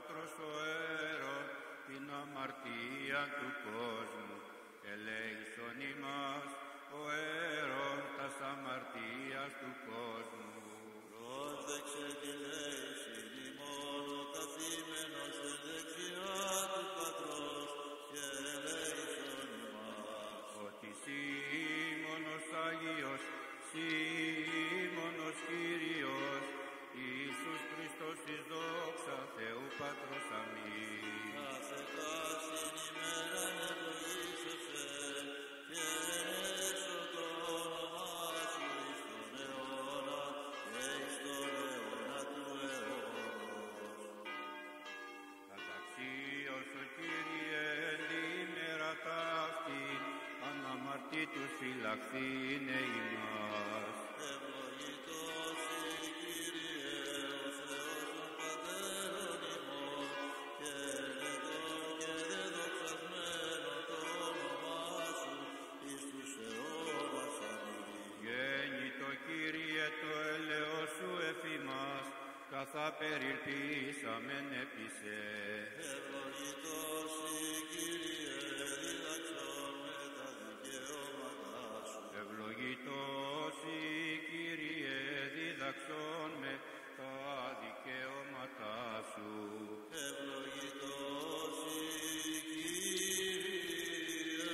Πατρός ο αίρον την αμαρτία του κόσμου, ελέησον ημάς ο αίρον τας αμαρτίας του κόσμου. Πρόσδεξε τη λέηση ημών ο καθήμενος εν δεξιά του Πατρός και ελέησον ημάς. Ότι σύ μόνος Άγιος, σύ μόνος Κύριος, Ιησούς Χριστός εις δόξα Θεού Πατρός αμήν. Κάθε κάσιν ημέραν ευλογήσεσαι και ενέσω το όνομά σου εις τον αιώνα και εις τον αιώνα του αιώνος. Καταξίωσο Κύριε ημέρα ταύτη, αναμαρτήτους φυλαχθήνε ημάς. Ευλογητός η Κύριε ο Θεός των Πατέρων ημών και ελεγχόν και δεδοξασμένον το όνομά σου εις τους αιώνας. Αμήν. Γέννητο Κύριε το έλεος σου εφ' ημάς, καθά περιελπίσαμεν επί σε. Ευλογητός η Κύριε δίδαξον με τα δικαιώματά σου. Ευλογητός η Κύριε δίδαξον με τα δικαιώματά σου. Ευλογητός η Κύριε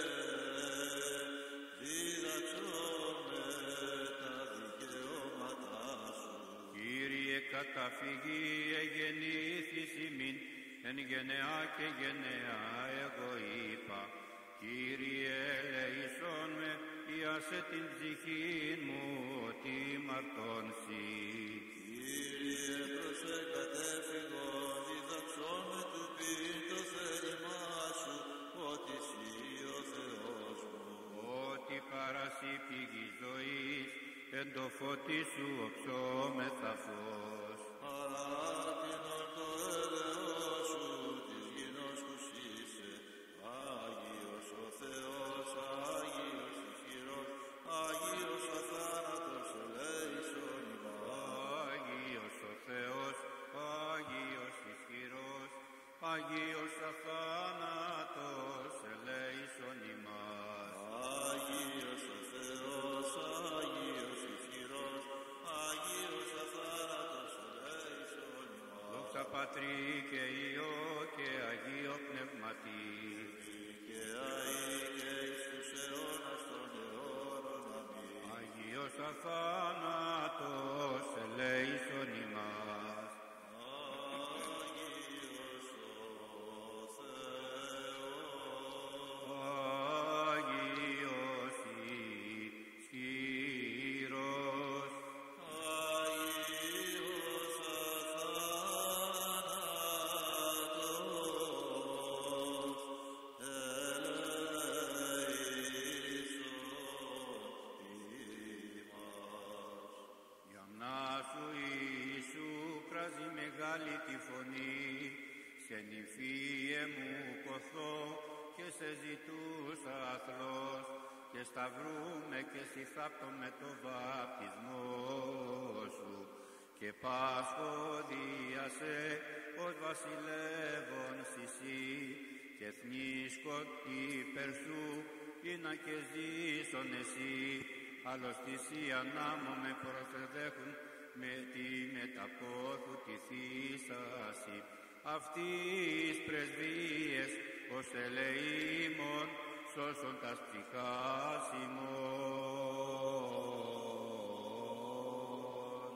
δίδαξον με τα δικαιώματά σου. Κύριε καταφυγή εγεννήθης ημίν, εν γενεά και γενεά εγώ είπα. Κύριε ελεησόν με, ιάσε την ψυχήν μου, ότι μαρτώνσι. Κύριε προσέ κατέφυγον, διδαξόν με του πειν το θέλημά σου, ότι εσύ ο Θεός μου. Ότι παρασύ πηγή ζωής, εν το φωτί σου οψόμεθα φως. Παράτηνον το έλεος σου, της γινώσκους είσαι, Άγιος ο Θεός, Άγιος ισχυρός, Άγιος αθάνατος, ελέησον ημάς. Άγιος ο Θεός, Άγιος ισχυρός, Άγιος αθάνατος, ελέησον ημάς. Άγιος ο Θεός, Άγιος ισχυρός, Άγιος αθάνατος, ελέησον ημάς. Δόξα Πατρί και Υιό και Αγίο Πνευματί. Και αεί και εις τους αιώνας των αιώνων. Αμήν. Άγιος αθάνατος, ελέησον ημάς. Άγιος ο Θεός, Άγιος ισχυρός, Άγιος αθάνατος, ελέησον ημάς. Γιαμνάσου Ιησού κράζει μεγάλη τη φωνή, σε νηφίε μου κοθώ και σε ζητούσα αθλός, και σταυρούμε και συθάπτω με το βαπτισμό σου, και πάσχω δίασε ως βασιλεύων εσύ, και θνίσκω υπέρ σου, είναι και ζήσον εσύ, άλλος θυσίαν άμμο με προσεδέχουν, με τη μεταπόθου τη θύσαση. Αυτής πρεσβείες ως ελεήμων, σώσον τας ψυχάς ημών.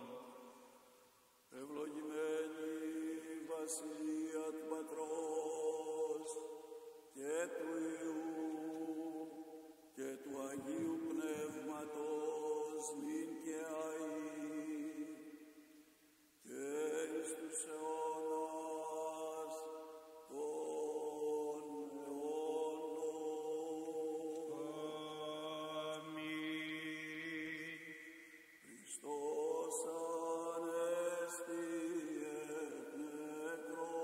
Ευλογημένη Βασιλεία του Πατρός και του Υιού και του Αγίου Πνεύματος νυν και αεί και εις τους αιώνας των αιώνων. Αμήν. Χριστός ανέστη εκ νεκρών,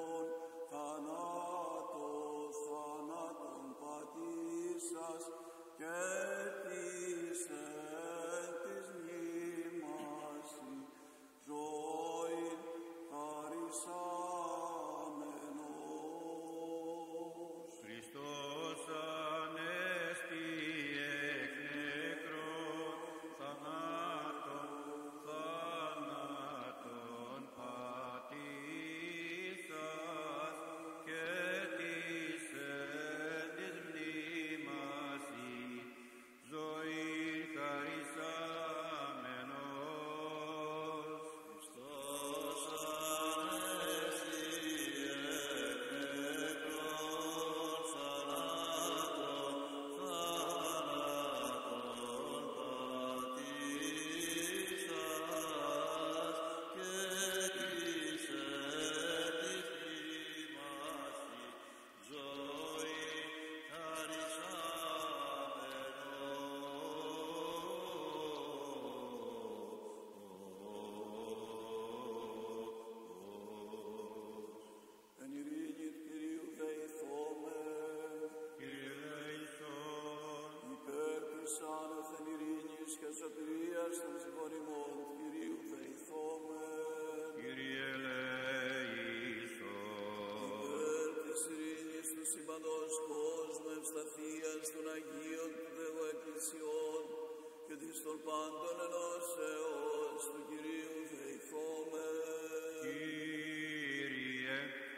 των πάντων ενώσεως του Κυρίου θεηθώμε. Κύριε,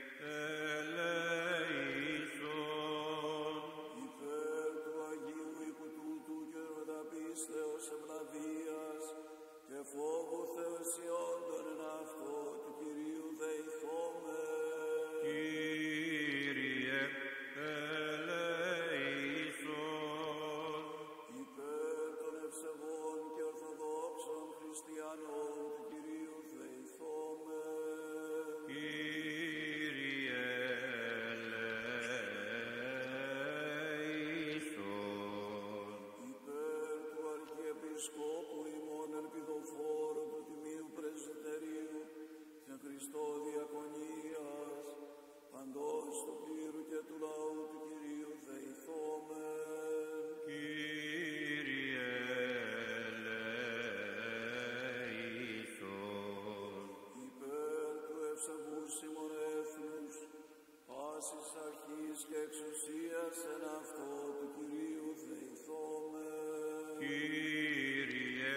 ελέησον. Υπέρ του Αγίου οίκου τούτου και μεταπίστεως ευλαβίας και φόβου θεοσιόντων εν αυτό του Κυρίου δεηθώμε. Κύριε, ελέησον. Υπέρ των ευσεβών και ορθοδόξων χριστιανών του Κυρίου δεηθώμε. Κύριε, ελέησον. Υπέρ του Αρχιεπισκόπου ημών ελπιδοφόρου του Τιμίου Πρεσβυτερίου και Χριστό Διακονίας, παντός του πλήρου και του λαού του Κυρίου δεηθώμε. Κύριε, ελέησον. Υπέρ του ευσεβούς ημών έθνους, πάσης αρχής και εξουσίας εν αυτό του Κυρίου δεηθώμε. Κύριε,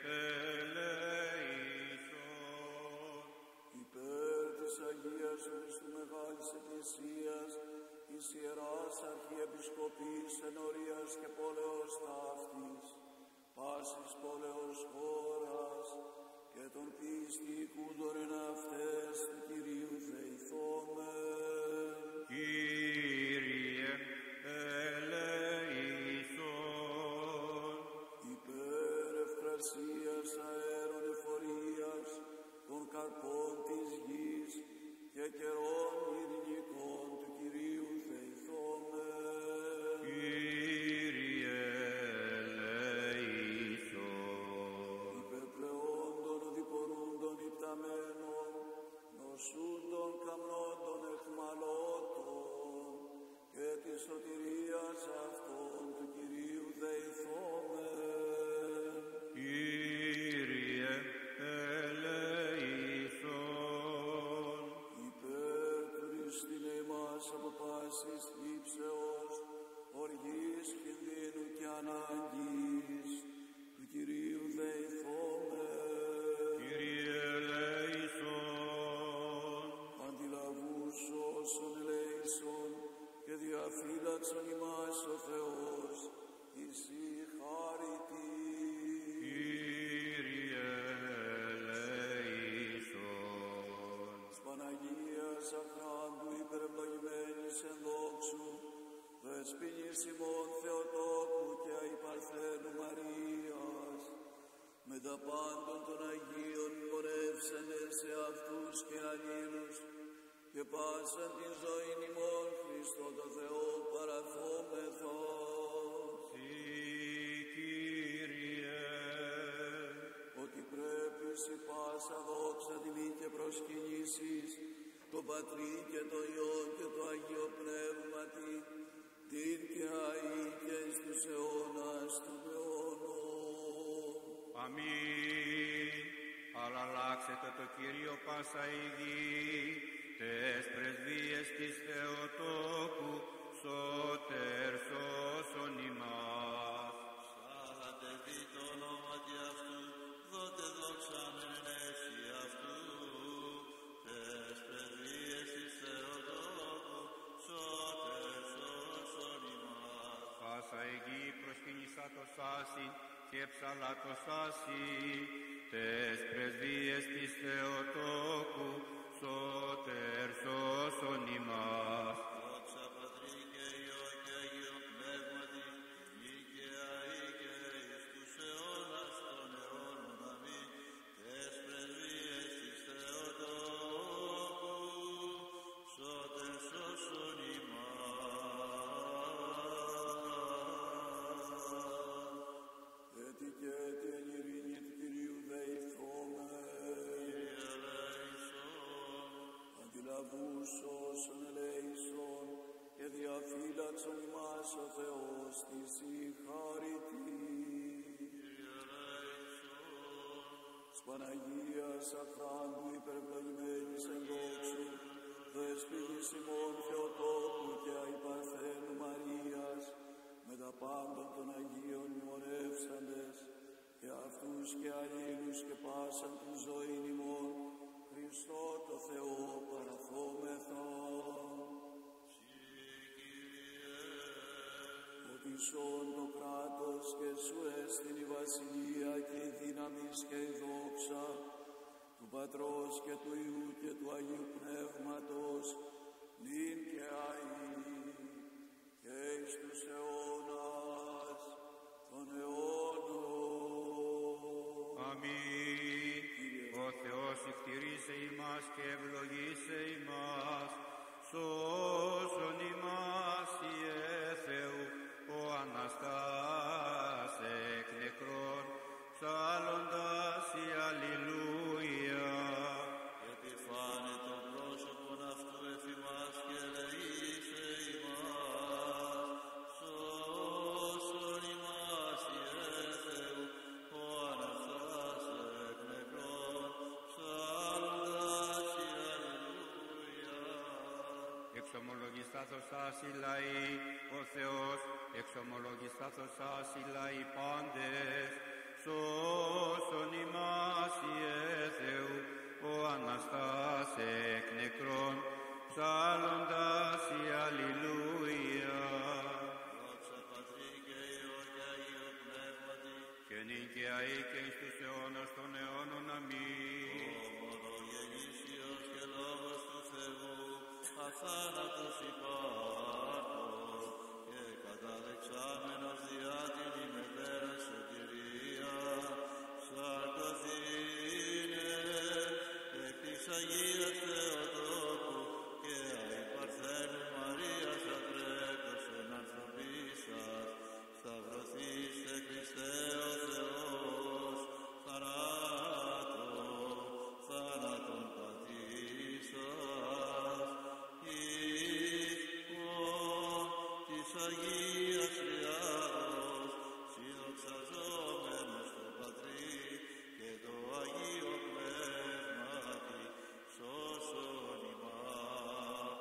ελέησον. Υπέρ της Αγίας Χριστού Μεγάλης Εκκλησίας, της Ιεράς Αρχιεπισκοπής ενορίας και πόλεως ταύτης, πάσης πόλεως χώρας και των πιστικούντων εν αυτές του Κυρίου δεηθώμε. Κύριε, ελέησον. Υπέρ ευκρασίας αέρων εφορίας, των καρπών της γης και καιρών ειρηνικών του Κυρίου θεηθώμε. Κύριε, ελέησον. Υπερπλεόντων οδηπορούντων υπταμένων, νοσούντων καμνόντων εχμαλώτων και της σωτηρίας αυτών του Κυρίου δεηθώμε. Κύριε, ελέησον. Υπέρ του Χριστίνε ημάς από πάσης ύψεως, οργής, κινδύνου και ανάγκης, του Κυρίου δεηθώμε. Κύριε, ελέησον. Αντιλαβούς όσων ελέησον και διαφύλαξον ημάς ο Θεός, εσύ χάρητη. Κύριε, ελέησον. Παναγίας αχράντου υπερευλογημένης εν δόξου, δεσποινής ημών Θεοτόκου και αϊπαρθένου Μαρίας, με τα πάντων των Αγίων πορεύσενες σε αυτούς και αλλήλους, και πάσαν την ζωήν ημών Χριστό το Θεό παραθόμεθα. Συ, Κύριε. Ότι πρέπει σε πάσα δόξα τιμή και προσκυνήσεις το Πατρί και το Υιό και το Αγίο Πνεύματι, την και αεί και εις τους αιώνας των αιώνων. Αμήν. Αλλά αλλάξετε το Κύριο πάσα η γη, τες πρεσβείες της Θεοτόκου, σώτερ σώσον ημάς. Σάλατε δι' το ονόματι αυτού, δότε δόξα μεν ενέσει αυτού. Τες πρεσβείες της Θεοτόκου, σώτερ σώσον ημάς. Πάσα η γη προσκυνησά το σάσι και ψαλά το σάσι, τες πρεσβείες της Θεοτόκου, σώτερ σώσον ημάς. Δόξα Πατρί και Υιό και Αγίο Πνεύματι, νίκαια ή και εις τους αιώνας των αιώνων. Αμήν. Τες πρεσβείες της Θεοτόκου, σώτερ σώσον ημάς. Έτσι και έτσι εν ειρήνη του Κυρίου δεηθώμε. Κύριε ελέησον. Αντιλαβούς όσων ελέησον και διαφύλαξον ημάς ο Θεός της η χάρητη. Κύριε ελέησον. Της Παναγίας αχράντου υπερευλογημένης εν δόξου, δεσποινής ημών Θεοτόκου και αϊπαρθένου Μαρίας, με τα πάντων των Αγίων μνημονεύσαντες, και Πατρός και του Υιού και του Αγίου Πνεύματος, νυν και αεί, και εις τους αιώνας των αιώνων. Αμήν. Ο Θεός ευτηρήσε ημάς και ευλογήσε ημάς, σώσον ημάς Ιε Θεού, ο Αναστάς εκ νεκρών, ψάλλοντας η Αλληλούια. Επιφάνε το πρόσωπον αυτού εφ' ημάς και ελεήσε ημάς. Σώσον ημάς Ιε Θεού, ο Αναστάς εκ νεκρών, ψάλλοντας η Αλληλούια. Εξομολογιστάθωσας οι λαοί, ο Θεός, εξομολογιστάθωσας οι λαοί πάντες, σώσον ημάς Ιε Θεού, ο Αναστάς εκ νεκρών, ψάλλοντας η Αλληλούια. Δόξα Πατρί και Υιό και Αγίου Πνεύματι, Και νυν και αεί και εις τους αιώνας των αιώνων. Αμήν. ο μονογεννήσιος και Λόγος του Θεού, αθάνατος υπάρχων και καταδεξάμενος διά την ημετέρα σωτηρία, σαρκωθήνε εκ της Αγίας Θεοτόκου και αη Παρθένου Μαρίας ατρέπτος εν ανθρωπίσας, σταυρωθήστε Χριστέ ο Θεός, θάνατον πατήσας, της Αγίας Τριάδος, συνδοξαζόμενος το Πατρί και το Αγίο Πνεύματι, σώσον ημάς.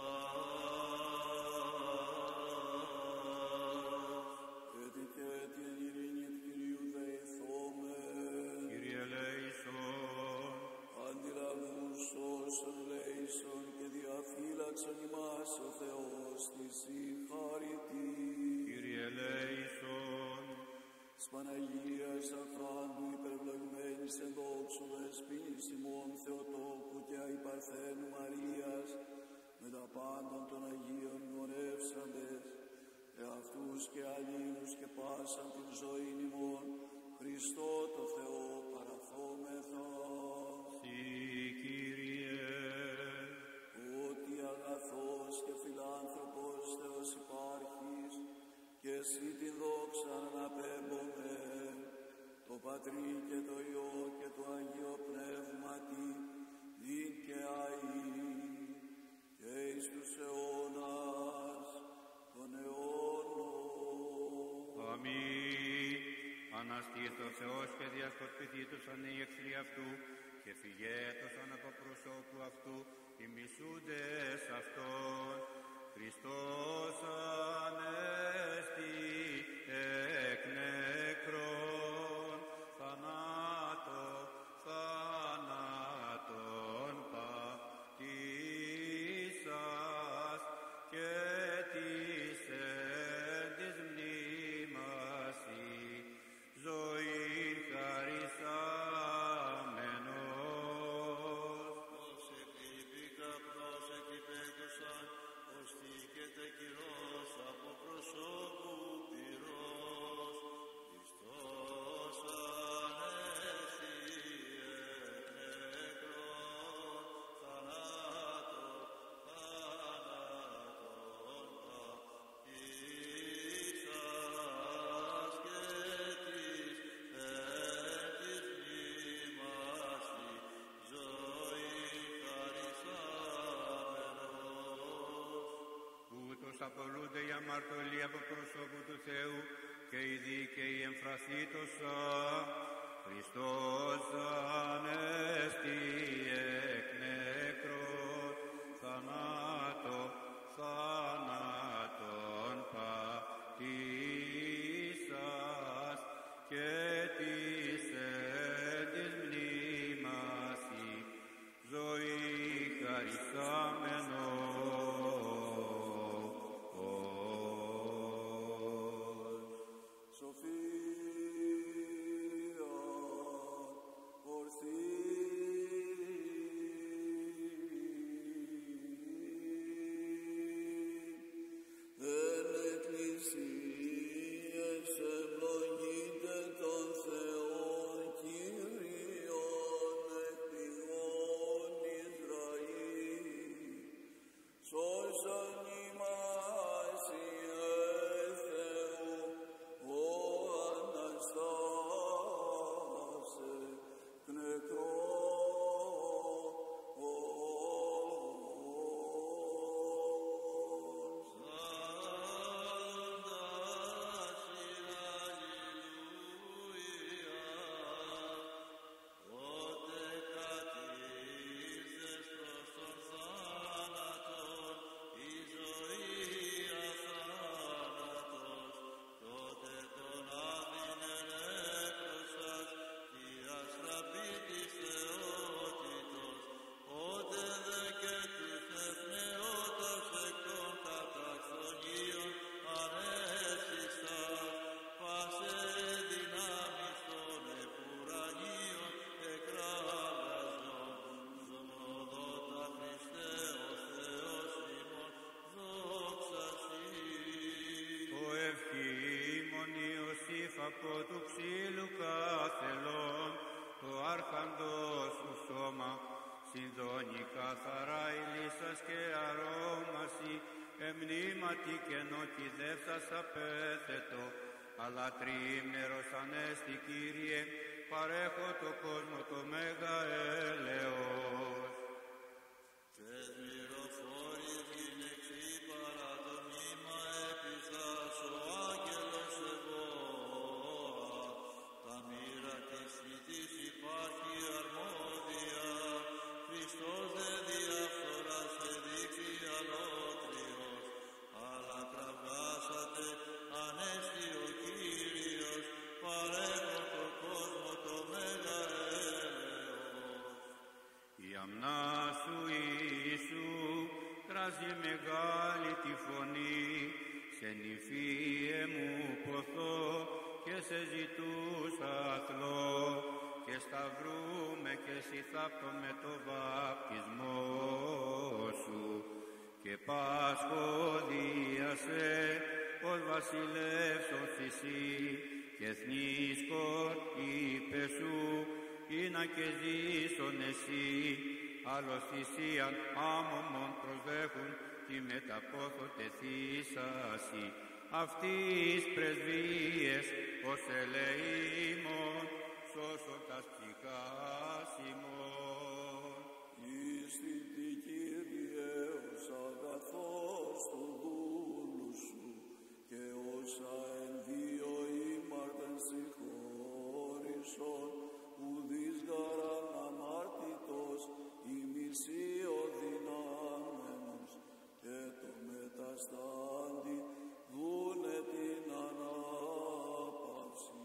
Έτσι και την ειρήνη του Κυρίου δεηθόμεν, Κύριε ελέησον. αντιλαβούς όσων ελέησον και διαφύλαξον ημάς ο Θεός της συγχαρητή. Κύριε ελέησον. Της Παναγίας Αφράντου υπερευλογημένης εν δόξου δεσποίνης ημών Θεοτόκου και αη Παρθένου Μαρίας, με τα πάντων των Αγίων μνημονεύσαντες, εαυτούς και αλλήλους και πάσαν την ζωήν ημών, Χριστό το Θεό παραθόμεθα. Συ, Κύριε. Ότι αγαθός και φιλάνθρωπος Θεός υπάρχεις, και εσύ την δόξα αναπέμπομε, το Πατρί και το Υιό και το Αγίο Πνεύματι, νυν και αεί, και εις τους αιώνας των αιώνων. Αμήν. Αναστήθω ο Θεός και διασκοτπιθήτωσαν οι εχθροί αυτού και φυγέτωσαν από προσώπου αυτού οι μισούντες αυτόν. Χριστός ανέστη εκ νεκρών, θάνατον πατήσας και της εν της μνήμας ζωή χαρισάμενος. Προσεκλήπηκα, προσεκλήπεκουσαν, οστήκεται κυρός από προσώπου πυρός. Χριστός ανέστη εκ νεκρών, θάνατον πατήσας και της εν της μνήμας ζωή χαρισάμενος. Ούτως απολούνται οι αμαρτωλοί από προσώπου του Θεού και οι δίκαιοι εμφραθήτωσα. Χριστός ανέστη εκ νεκρών, θάνατον πατήσας και της εν της μνήμας ζωή χαρισάμενος. Σοφία, ορθή από του ξύλου καθελών, το άρχαντος σου σώμα, συνδώνει καθαρά ηλίσας και αρώμαση, εμνήματι κενό κηδεύσας απέθετο, αλλά τριήμερος ανέστη Κύριε, παρέχω το κόσμο το μέγα έλεος. Μεγάλη τη φωνή, σε νηφίε μου ποθώ και σε ζητούσα αθλώ και σταυρούμε και συθάπτω με το βάπτισμό σου και πάσχω δίασε ως βασιλεύς ως εσύ και εθνίσκον είπε σου είναι και ζήσον εσύ άλλος θυσίαν άμωμον προσδέχουν τη μεταπόθωτε θύσαση αυτής πρεσβείες ως ελεήμων σώσον τας ψυχάς ημών. Ήστι Κύριε ως αγαθός του δούλου σου και όσα εν δύο ήμαρτεν συγχώρησον ουδείς γαράν αμάρτητος ημισίω δυνάμενος και το μεταστάντη δούνε την ανάπαυση.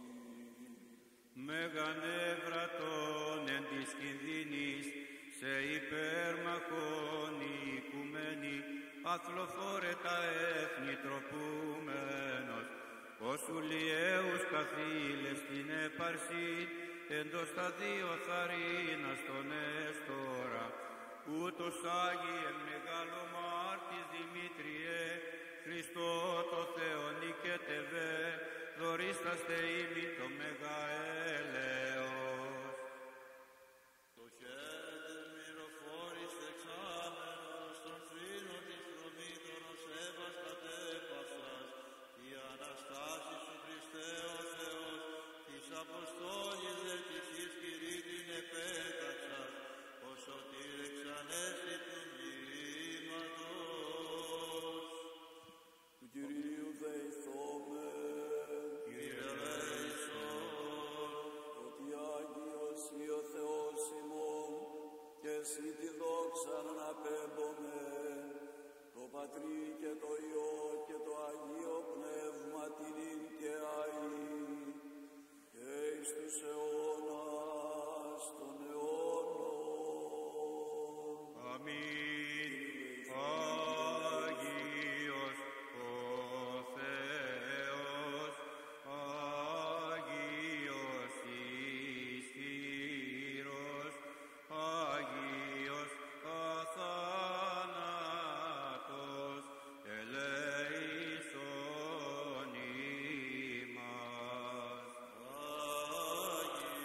Μεγανεύρατον εν της κινδύνης σε υπέρμαχον οικουμένη αθλοφόρετα έθνη τροπούμενος όσου λιέους καθήλες την έπαρση εντός τα δύο θαρρύνας τον έστορα ούτως Άγιε μεγάλο μάρτης Δημήτριε Χριστό το Θεό νικέτευε δωρίσταστε ήμι το μέγα έλεος. Το χαίρετε μυροφόρης εξάμενος των θρήνων της προμήτωρος έβας κατέπασας η Αναστάση σου Χριστέ ο Θεός της Αποστόλης δε της Ισκυρή την επέταξας ως σωτήρ εξανέστη του μνήματος. Του Κυρίου δεηθώμε, Κύριε ελέησον, ότι Άγιος ή ο Θεός ημών και εσύ τη δόξα να πέμπομε το Πατρί και το Υιό και το Αγίο Πνεύμα την ίν και αΐ και εις τους αιώνας των αιώνων. Αμήν. Άγιος ο Θεός, Άγιος ισχυρός, Άγιος αθάνατος, ελέησον ημάς. Άγιος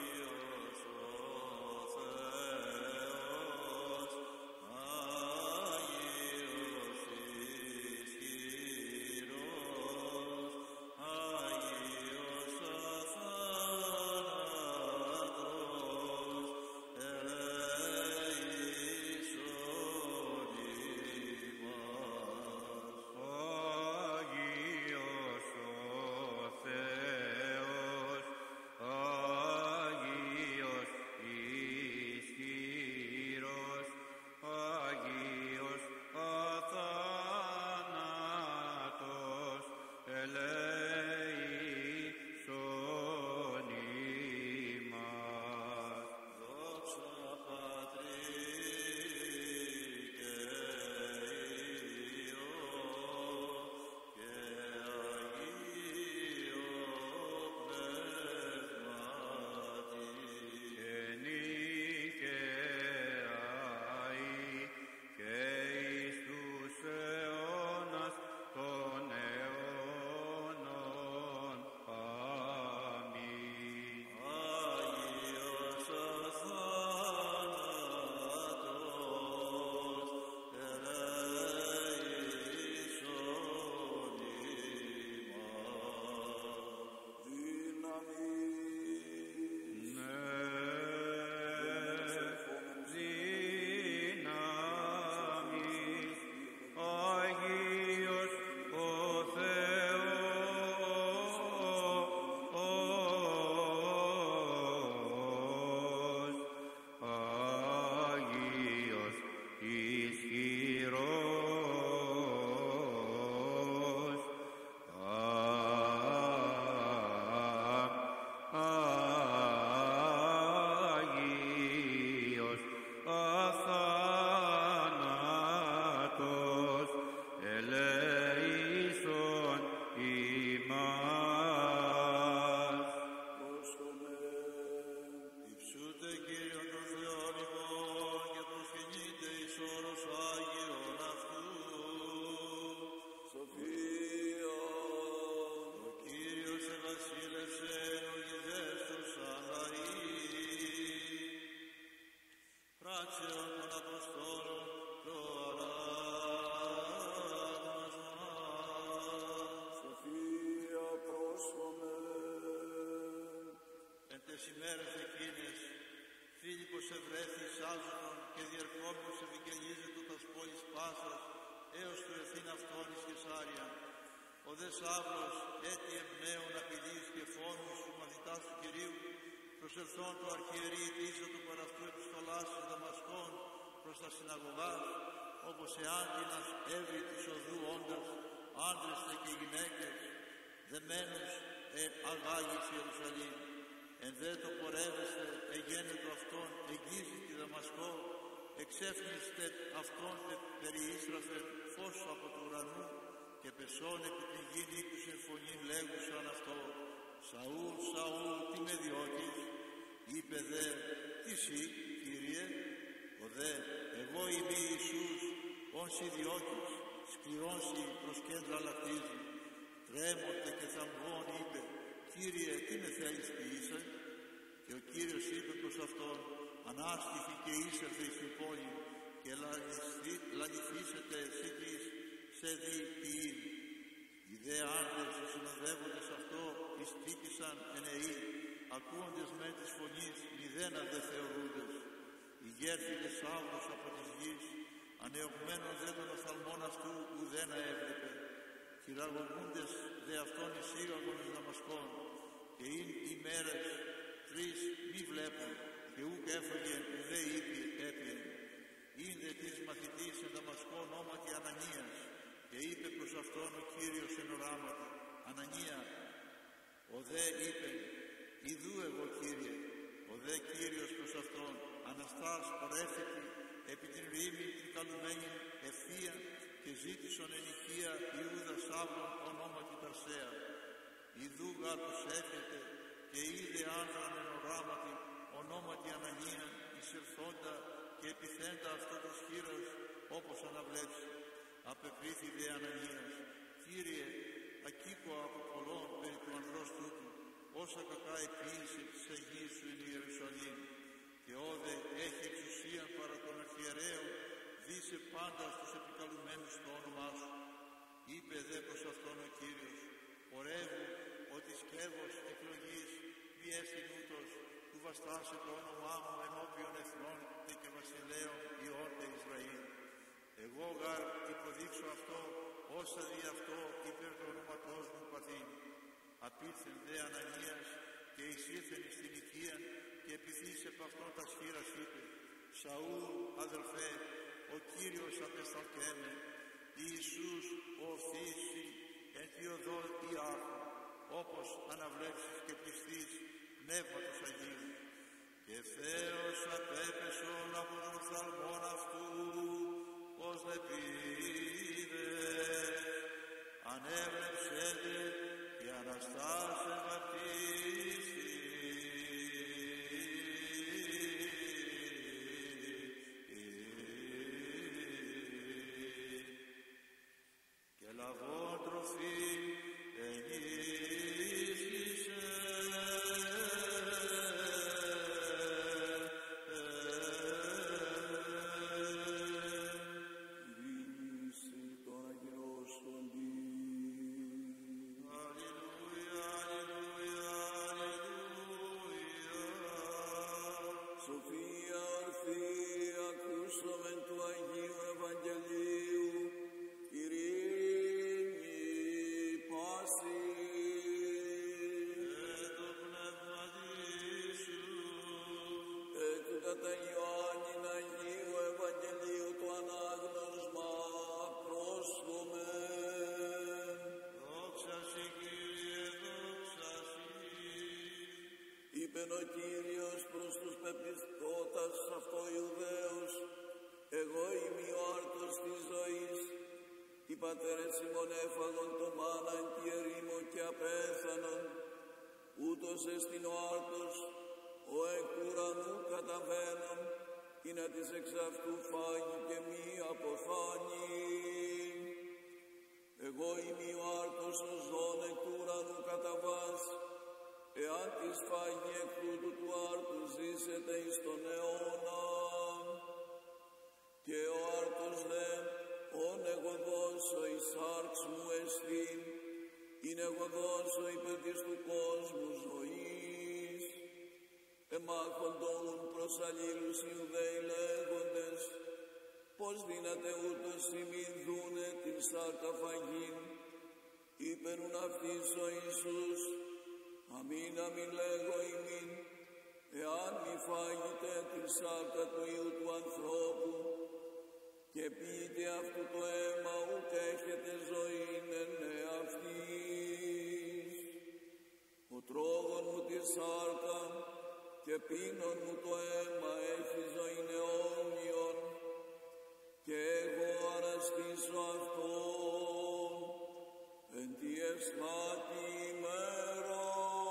Πατρίων των Αποστόλων προαράγμασμα. Σοφία πρόσφαμε. Εν τες ημέρες εκείνες, Φίλιππος ευρέθη Σάζονον και διερχόμενος ευηγγελίζεται τας πόλης Πάσας έως του ευθύν αυτόν εις Καισάρια. Ο δε Σαύλος έτι εμπνέων απειλής και φόνους του μαθητάς του Κυρίου, προσελθόν το αρχιερεί πίσω του παραυτού επιστολάς της Δαμασκών προς τα συναγωγάς, όπως εάν τίνας έβρι της οδού όντας, άντρες και γυναίκες, δεμένους αγάγης Ιερουσαλήμ. Εν δε το πορεύεστε εγένετο αυτόν εγγύζει τη Δαμασκό, εξέφνιστε αυτόν περιίστραφεν φως από του ουρανού και πεσόν επί την γην ήκουσεν φωνήν λέγουσαν αυτό, Σαούλ, Σαούλ, τι με διώκεις? Είπε δε, τι σύ, Κύριε? Ο δε, εγώ είμαι Ιησούς, ον σοι διώκεις, σκληρόν σοι προς κέντρα λακτίζει. Τρέμονται και θαμβών είπε, Κύριε, τι με θέλεις ποιήσαι? Και ο Κύριος είπε προς αυτόν, ανάστηθη και ήσερθε εις την πόλη και λαληθήσετε εσύ της σε δι ποιήν. Οι δε άντρες οι συνοδεύοντες αυτό ειστήκησαν ενεοί, ακούοντες με της φωνής μηδένα δε θεωρούντες. Ηγέρθηκε Σαύλος από της γης, ανεωγμένος δε των οφθαλμών αυτού ουδένα έβλεπε. Χειραγωγούντες δε αυτόν εισήγαγον εις Δαμασκόν, και ειν ημέρες 3 μη βλέπουν, και ούκ έφαγε ουδέ έπιε. Ειν δε της μαθητής εν Δαμασκό ονόματι Ανανίας, και είπε προς αυτόν ο Κύριος εν οράματι, Ανανία. Ο δε είπε, ιδού εγώ Κύριε. Ο δε Κύριος προς αυτόν, Αναστάς πορεύθηκη επί την ρήμη την καλουμένη ευθεία, και ζήτησον εν οικία Ιούδα Σαύλων ονόματι Ταρσέα. Ιδού γάρ προσεύχεται, και είδε άνδραν εν οράματι ονόματι Ανανία, εισερθόντα και επιθέντα αυτό της χείρας, όπως αναβλέψει. Απεκρίθη δε Ανανίας, Κύριε, ακήκω από πολλών περί του ανδρός τούτου, όσα κακά επίησε της Αγίας σου εν Ιερουσαλήμ, και όδε έχει εξουσία παρά των αρχιερέων, δίσε πάντα στους επικαλουμένους το όνομά σου. Είπε δε προς αυτόν ο Κύριος, πορεύου ότι σκεύος εκλογής μη έστιν ούτως, του βαστάσε το όνομά μου ενώπιον εθνών και βασιλέων Υιώντε Ισραήλ. Εγώ γάρ υποδείξω αυτό, όσα δι' αυτό υπέρ το όνοματός μου παθήν. Απήλθεν δε Ανανίας και εισήλθεν εις την οικία, και επιθύσε επ' αυτόν τα σχήρας είπε, Σαούλ, αδελφέ, ο Κύριος απεσταλκέμαι, Ιησούς ο θύση εν τη οδό Ιάκου, όπως αναβλέψεις και πιστείς πνεύματος Αγίου. Και Θεός απέπεσον από τον οφθαλμόν αυτού, ως δε πήδες, ανέβλεψέτε και Αναστάσε βαπτίστη. Και λαβών τροφή ενίσχυσε. Είπεν ο Κύριος προς τους πεπιστώτας αυτό Ιουδαίους, εγώ είμαι ο άρτος της ζωής. Οι πατέρες ημών έφαγον το μάνα εν τη ερήμο και απέθανον. Ούτως εστιν ο άρτος, ο εκ ουρανού καταβαίνων, ή να της εξ αυτού φάγει και μη αποθάνει. Εγώ είμαι ο άρτος ο ζών εκ του ουρανού καταβάς. Εάν της φάγει εκ τούτου του άρτου ζήσετε εις τον αιώνα. εγώ δώσω εις σάρξ μου εστίν, είναι εγώ δώσω υπέρ της του κόσμου ζωής. Εμάχοντον προς αλλήλους Ιουδαίοι λέγοντες, πως δύναται ούτως ημίν δούνε την σάρκα φαγήν, είπερουν αυτοίς ο Ιησούς, αμήν αμήν λέγω ημίν, εάν μη φάγετε την σάρκα του Υιού του ανθρώπου και πείτε αυτού το αίμα, ούτε έχετε ζωήν εν εαυτής. Ο τρώγων μου τη σάρκα και πίνων μου το αίμα έχει ζωήν αιώνιον, και εγώ αναστήσω αυτόν εν τη ευσμάτη ημέρα.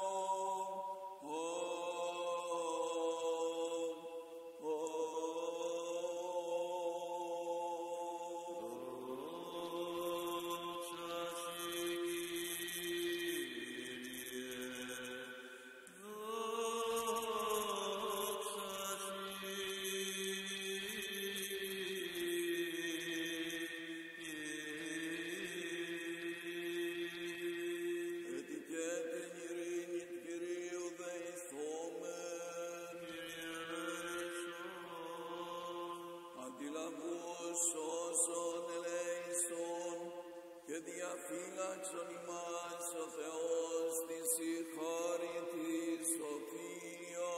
Διαφύλαξον ημάς ο Θεός της η χάρη της σοφία.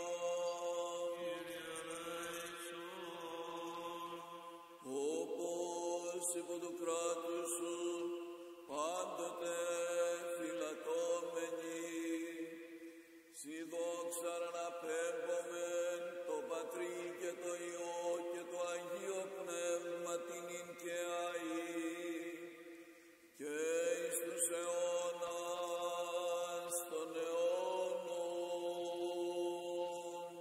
Όπως υπό του κράτους σου πάντοτε φυλατώμενοι, σοι δόξαν αναπέμπομεν το Πατρί και το Υιό και το Αγίο Πνεύμα την ίν και αΐ και εις τους αιώνας των αιώνων.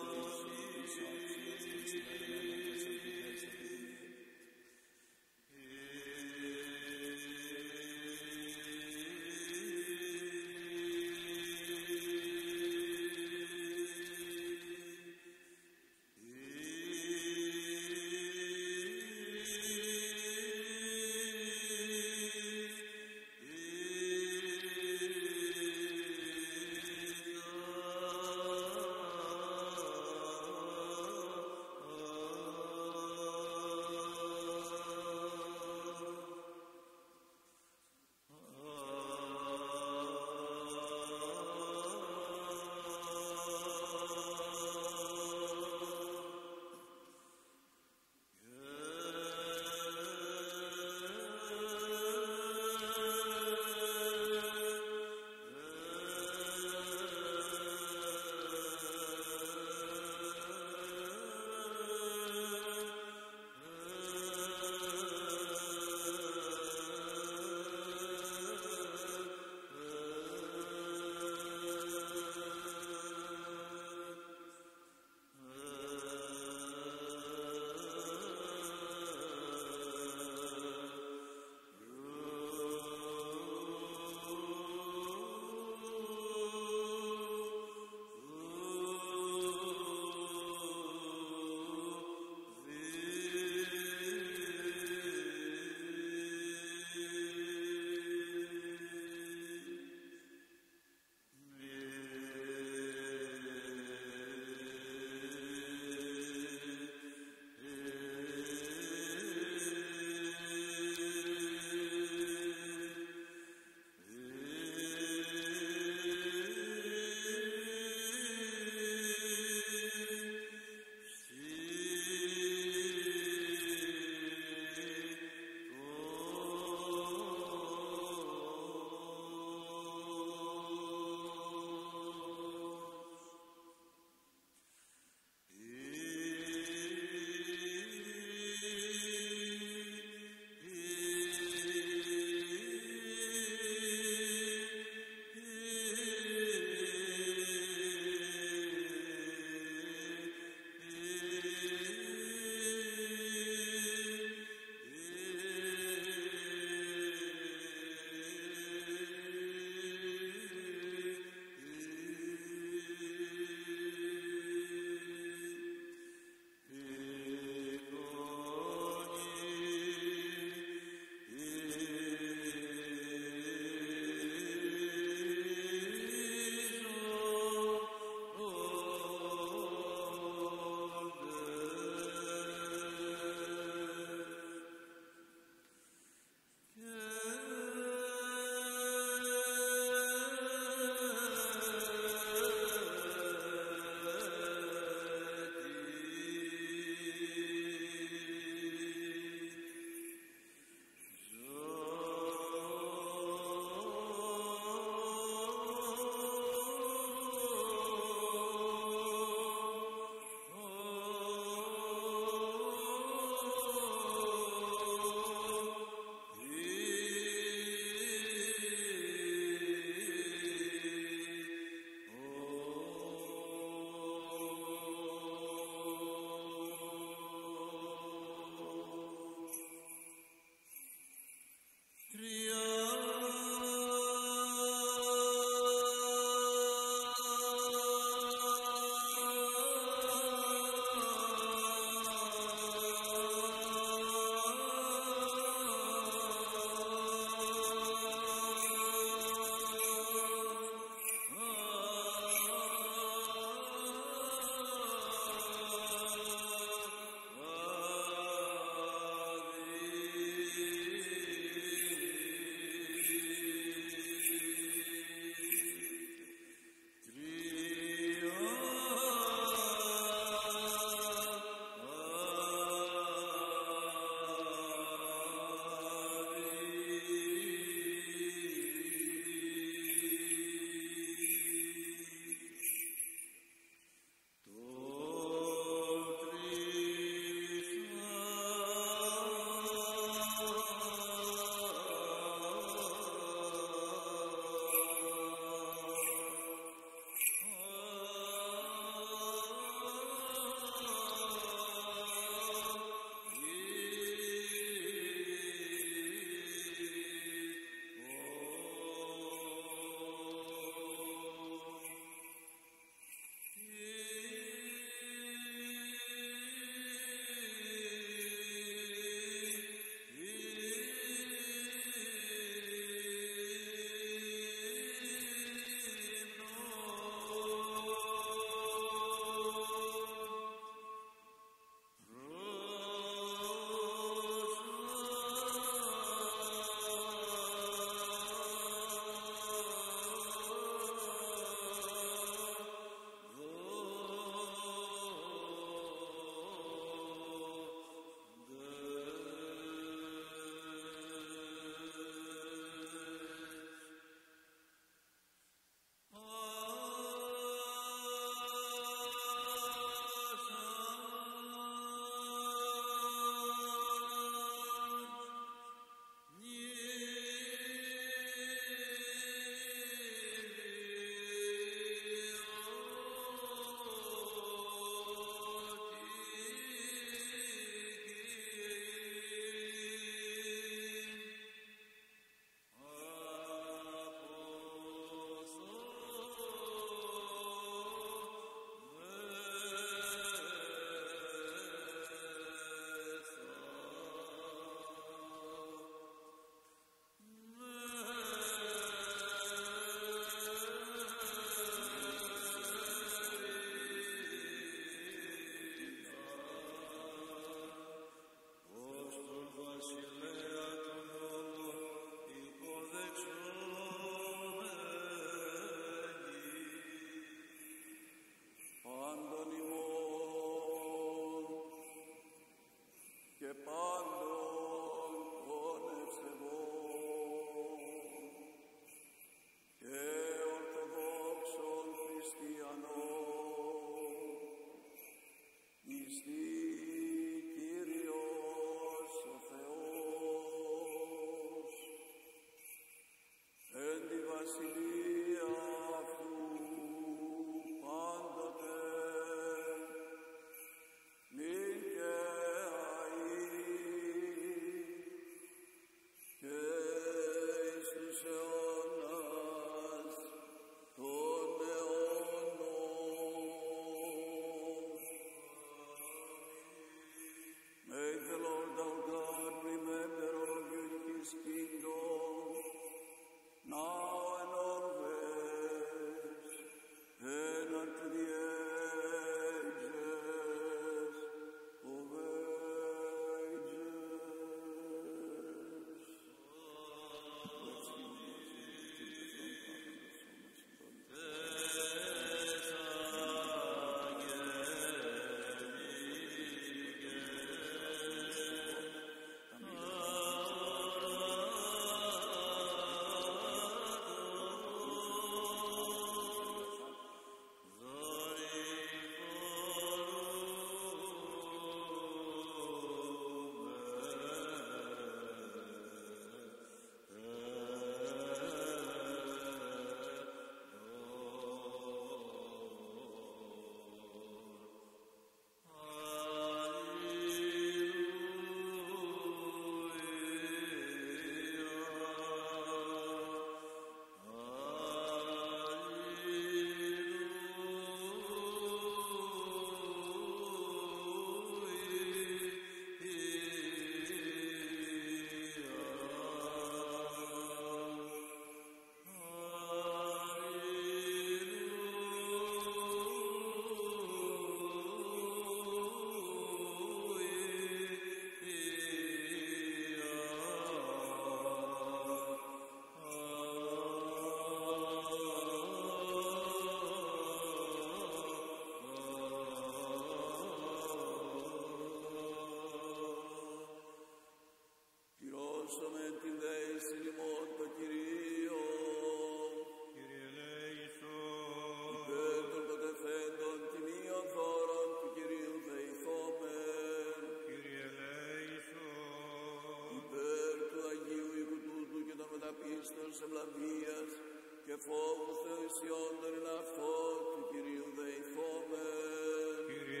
φόβου θεησιόντων εν αυτό του Κυρίου δεηθόμεν. Κύριε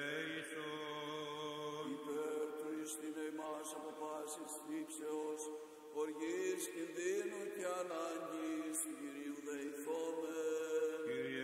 ελέησον. Υπέρ του ειστήνε ημάς από πάσης θλίψεως, οργής, κινδύνου και ανάγκης του Κυρίου δεηθόμεν. Κύριε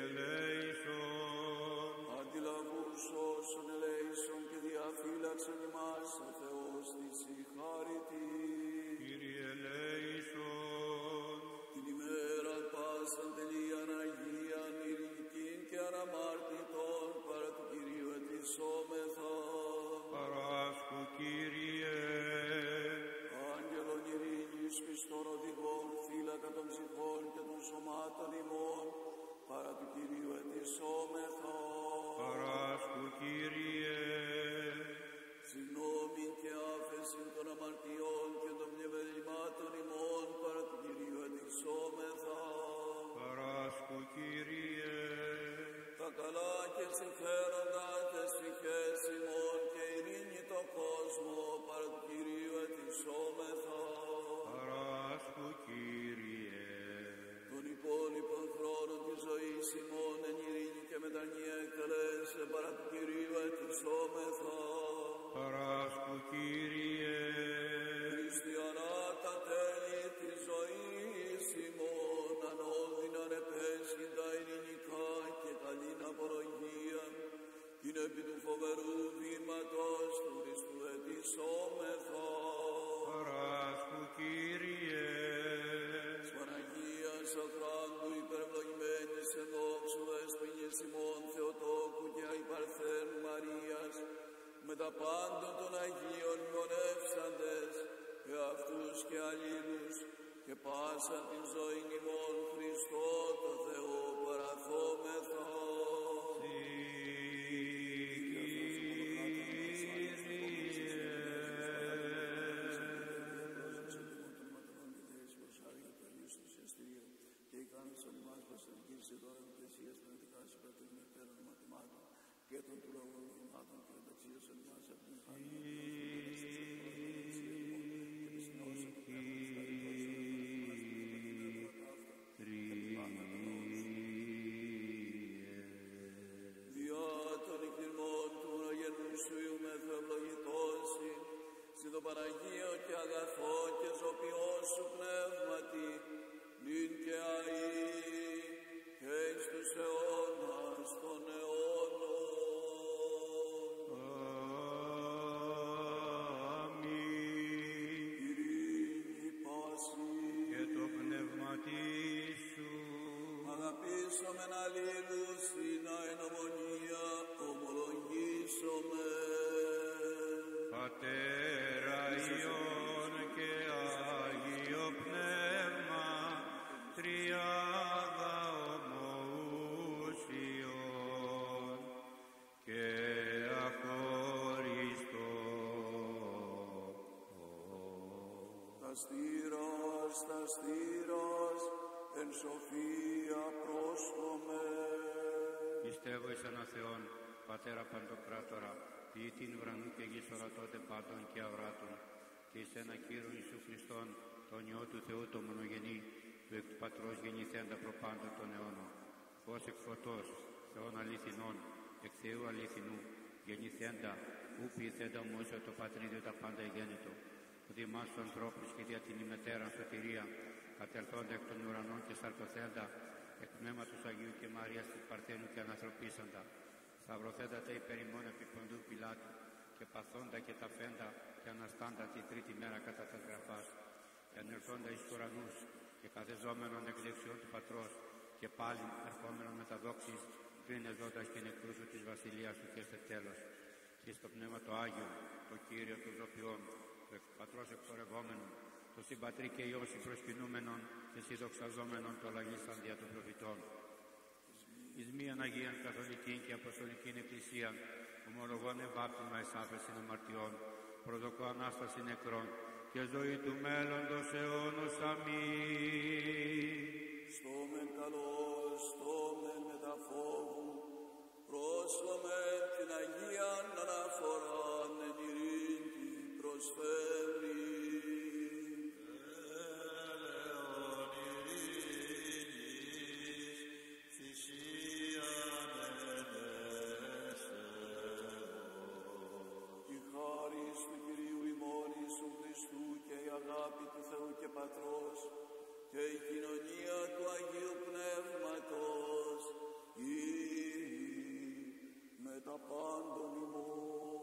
ελέησον. Αντιλαβούς όσων ελέησον και διαφύλαξον ημάς ο Θεός της η χάρητη. Κύριε ελέησον. Την ημέρα πάσαν τελείαν Αγίαν, ειρηνικήν και αναμάρτητον παρά του Κυρίου ετισόμεθα. Παράσκου, Κύριε. Άγγελον ειρήνης, πιστών οδηγών, φύλακα των ψυχών και των σωμάτων ημών, παρά του Κυρίου ετισόμεθα. Παράσκου, Κύριε. Συγγνώμη και άφεση των αμαρτιών και των πλημελημάτων ημών, παρά του Κυρίου ετισόμεθα. Παράσκου, Κύριε. Τα καλά και συμφέροντα τες ψυχές ημών και ειρήνη το κόσμο, παρά του Κυρίου ετισόμεθα. Παράσκου, Κύριε. Τον υπόλοιπον χρόνο της ζωής ημών εν ειρήνη και μετανοία εκτελέσε, παρά του Κυρίου ετισόμεθα. Παράσκου, Κύριε. Χριστιανά τα τέλη της ζωής ημών, ανώδυναν επέσχυντα ειρηνικά και καλήν απολογία, την επί του φοβερού βήματος του Χριστού ετισόμεθα. Παράσκου, Κύριε. Της Παναγίας Αχράντου υπερευλογημένης εν δόξου δεσποινής ημών Θεοτόκου και αϊπαρθένου Μαρίας, με τα πάντων των Αγίων μνημονεύσαντες, εαυτούς και αλλήλους, και πάσαν την ζωήν ημών Χριστό το Θεό παραθόμεθα. Και των του λαού ονομάτων και μεταξύωσαν μας από την χάρη διά των εκκλημών του μονογενού σου ιουμεθ ευλογητώσει, συ το Παναγίο και αγαθό και ζωπιό σου πνεύματι, νυν και αεί και εις τους αιώνας των αιώνων. Αγαπήσομεν αλλήλους στην αενομονία, ομολογήσομεν. Πατέρα Υιόν και Άγιο Πνεύμα, τριάδα ομοούσιον και αχωριστόν. Τα στήρας, εν σοφία πρόσχομαι. Πιστεύω εις έναν Θεόν, Πατέρα Παντοκράτορα, ποιητήν ουρανού και γης ορατότε πάντων και αυράτων, και εις ένα Κύριον Ιησού Χριστόν, τον Υιό του Θεού το μονογενή, του εκ του Πατρός γεννηθέντα προπάντων των αιώνων, ως εκ φωτός, Θεών αληθινών, εκ Θεού αληθινού, γεννηθέντα, ου ποιηθέντα ομοίσιο το Πατρίδιο τα πάντα εγέννητο, που δημάς του ανθρώπους και δια την ημετέραν σωτηρία, κατελθόντα εκ των ουρανών και σαρκωθέντα, εκ πνεύματος Αγίου και Μαρίας της Παρθένου και ανθρωπίσαντα, σταυρωθέντατα υπέρ ημών επί Ποντού Πιλάτου, και παθόντα και ταφέντα και αναστάντα τη τρίτη μέρα κατά τας γραφάς, και ανερθόντα εις τους ουρανούς, και καθεζόμενον εκ δεξιών του Πατρός, και πάλιν ερχόμενον με τα δόξης, πριν εζώντας και νεκρούς σου της βασιλείας σου και σε τέλος, και στο πνεύμα το Άγιο, το Κύριο των Ζωπιών, το εκ του Πατρός εξορευόμενον, το συμπατρί και Υιό συμπροσκυνούμενον και συνδοξαζόμενον το λαγίσαν δια των προφητών. Εις μίαν Αγίαν Καθολικήν και Αποστολικήν Εκκλησίαν, ομολογών ευάπτισμα εις άφεσιν αμαρτιών, προδοκώ Ανάσταση νεκρών και ζωή του μέλλοντος αιώνος. Αμήν. Στόμεν καλώς, στόμεν μετά φόβου, πρόσφομεν την Αγίαν αναφοράν εν ειρήνη προσφέρει. και η κοινωνία του Αγίου Πνεύματος ή με τα πάντων ημών.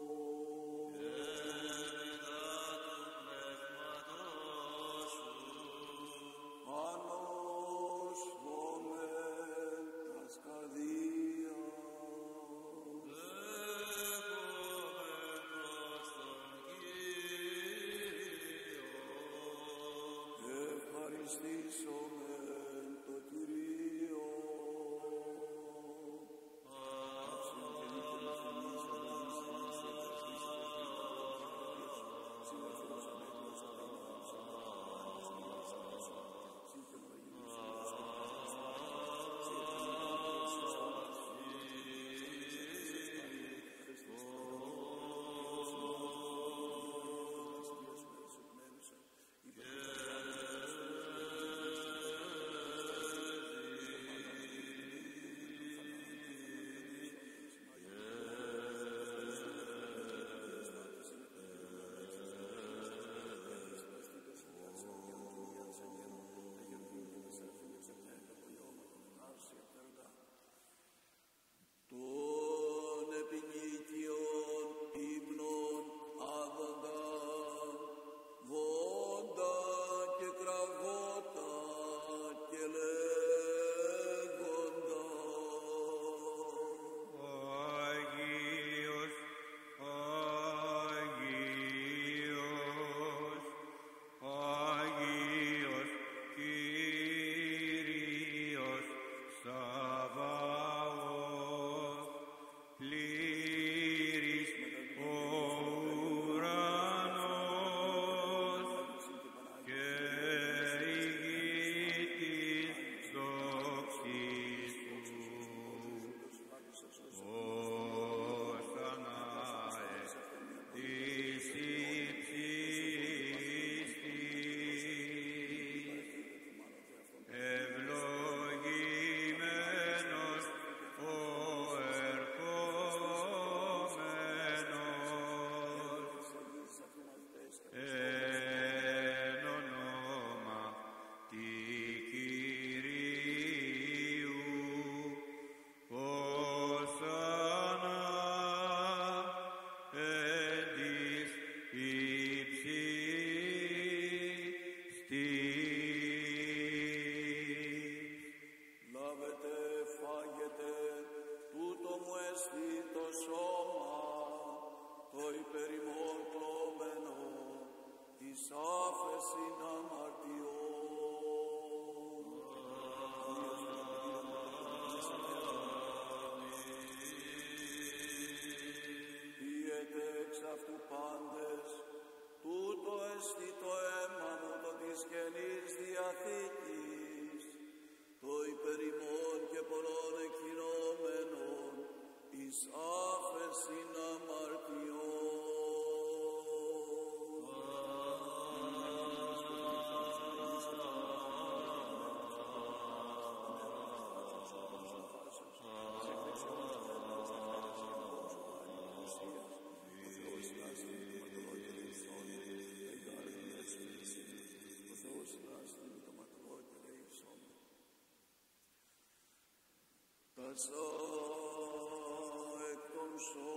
εκ των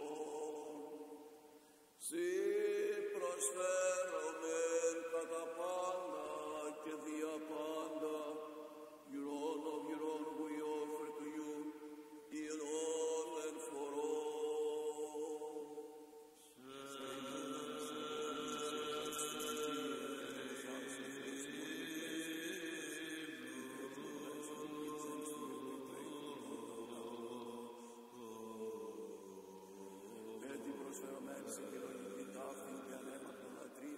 σώων, σοι προσφέρομεν κατά πάντα και δια πάντα, you all of your own we offer to you, in all and for all. Έτσι προσφέρομαι έξι και λογική ταύτην και ανέμακτον λατρεία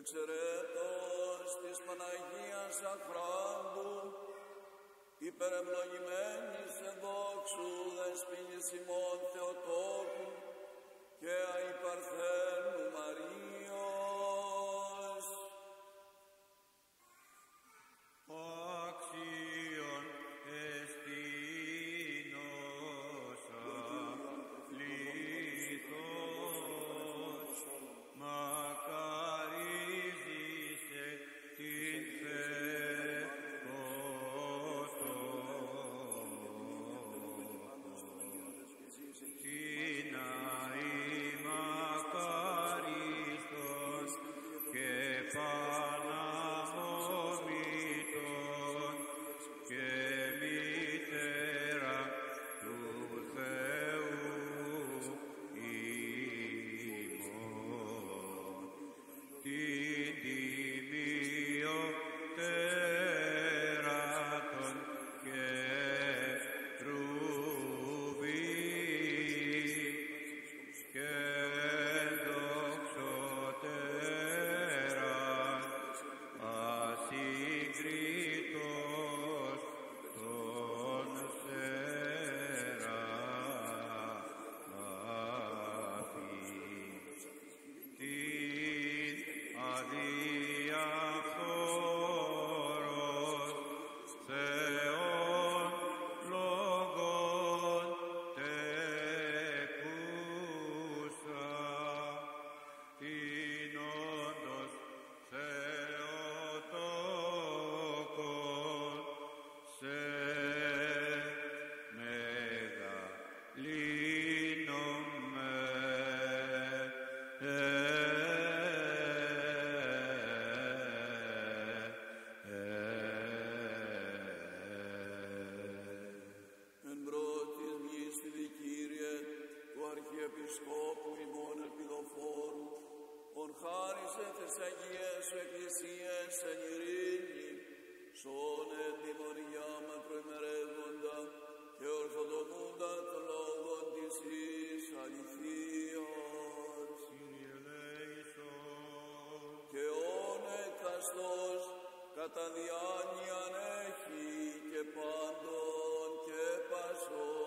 εξαιρέτως της Παναγίας Αχράντου, υπερευλογημένης εν δόξου δεσποίνης ημών Θεοτόκου και αϊπαρθένου Μαρίας. Άξιον εστίνωσα λίθος, μακαρίζησε την Αρχιεπισκόπου ημών ελπιδοφόρου, ον χάρισε τις Αγίες σου Εκκλησίες εν ειρήνη, σώνε τη μοριά μακροημερεύοντα και ορθοδομούντα των λόγων της εις αληθείας. Κύριε ελέησον. Και όν εκαστός κατά διάνοιαν έχει και πάντων και πασών.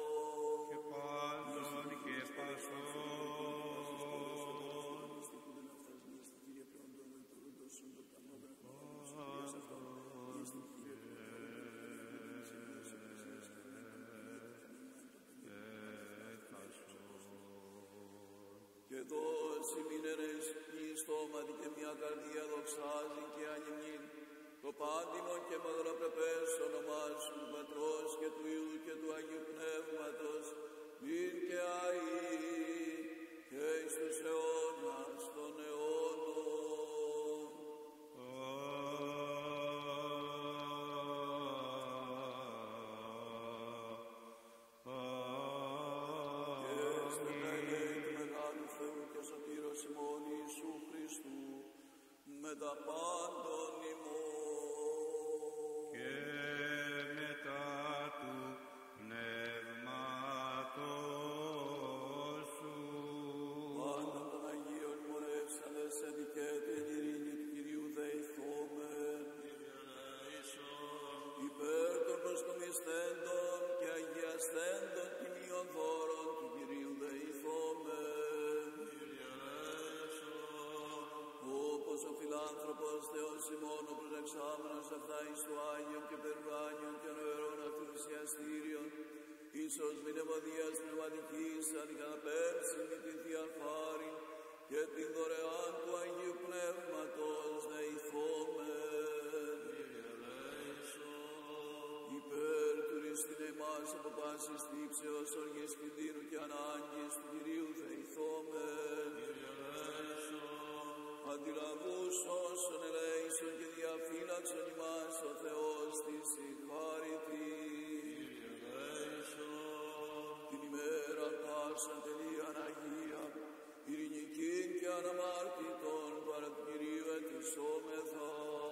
Και δώσει μήνερες η στόματι και μια καρδία δοξάζει και ανυμνήν το πάντιμο και μαγροπρεπές όνομά σου του Πατρός και του Υιού και του Αγίου Πνεύματος, νυν και αεί και εις τους αιώνας των αιώνων. Με τα πάντων ημών και μετά του πνεύματος σου. Πάντα των Αγίων μορεύσανε σε δικαίτη εν ειρήνη του Κυρίου δεηθόμεν. Υπέρ των προσκομισθέντων και αγιασθέντων τιμίων δώρων του Κυρίου δεηθόμεν. Όπως ο φιλάνθρωπος Θεός ημών ο προσεξάμενος αυτά εις το Άγιον και Περουράνιον και νοερών αυτού θυσιαστήριον, ίσως μνημονίας πνευματικής αντικαταπέμψην την Θεία Χάριν και την δωρεάν του Αγίου Πνεύματος δεηθόμεν. Υπέρ του ρίστην εμάς από πάσης θύψεως, οργής κινδύνου και ανάγκης του Κυρίου δεηθόμεν. Αντιλαβούς όσων ελέησον και διαφύλαξον ημάς ο Θεός της συγχάρητη. Την ημέρα πάσαν τελείαν Αγία, ειρηνικήν και αναμάρτητον παρά του Κυρίου ετισόμεθα.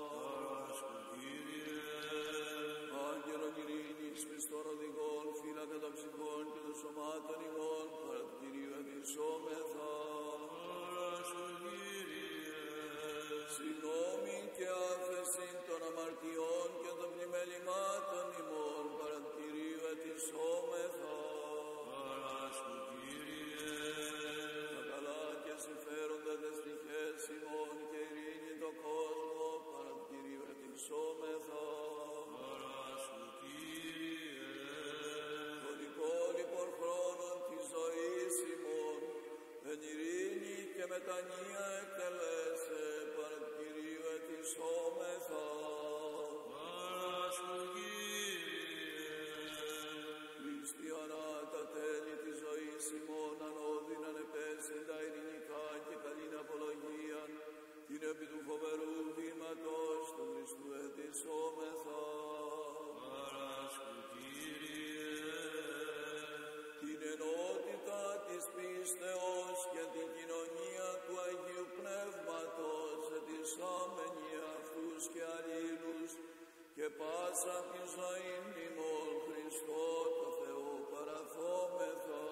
Άγγελον ειρήνης Χριστόν οδηγών, φύλακα των ψυχών και των σωμάτων ημών παρά του Κυρίου ετισόμεθα. συγγνώμη και άφεση των αμαρτιών και των πλημελημάτων ημών παρά του Κυρίου ετισόμεθα. Παράσχου, Κύριε. Τα καλά και συμφέροντα τες τυχές ημών και ειρήνη το κόσμο παρά του Κυρίου ετισόμεθα. Παράσχου, Κύριε. Τον υπόλοιπον χρόνων της ζωής ημών εν ειρήνη και μετανία εκτελέσε παρά του Κυρίου ετισόμεθα. Παράσχου, Κύριε. Χριστιανά τα τέλη της ζωής ημών ανώδυν ανεπέσεντα ειρηνικά και καλήν απολογίαν την επί του φοβερού βήματος του Χριστού ετισόμεθα. Παράσχου, Κύριε. Την ενότητα της πίστεως και την κοινωνία του Αγίου Πνεύματος ετισάμενοι αυτούς και αλλήλους και πάσα τη ζωή ημών Χριστό το Θεό παραθόμεθα.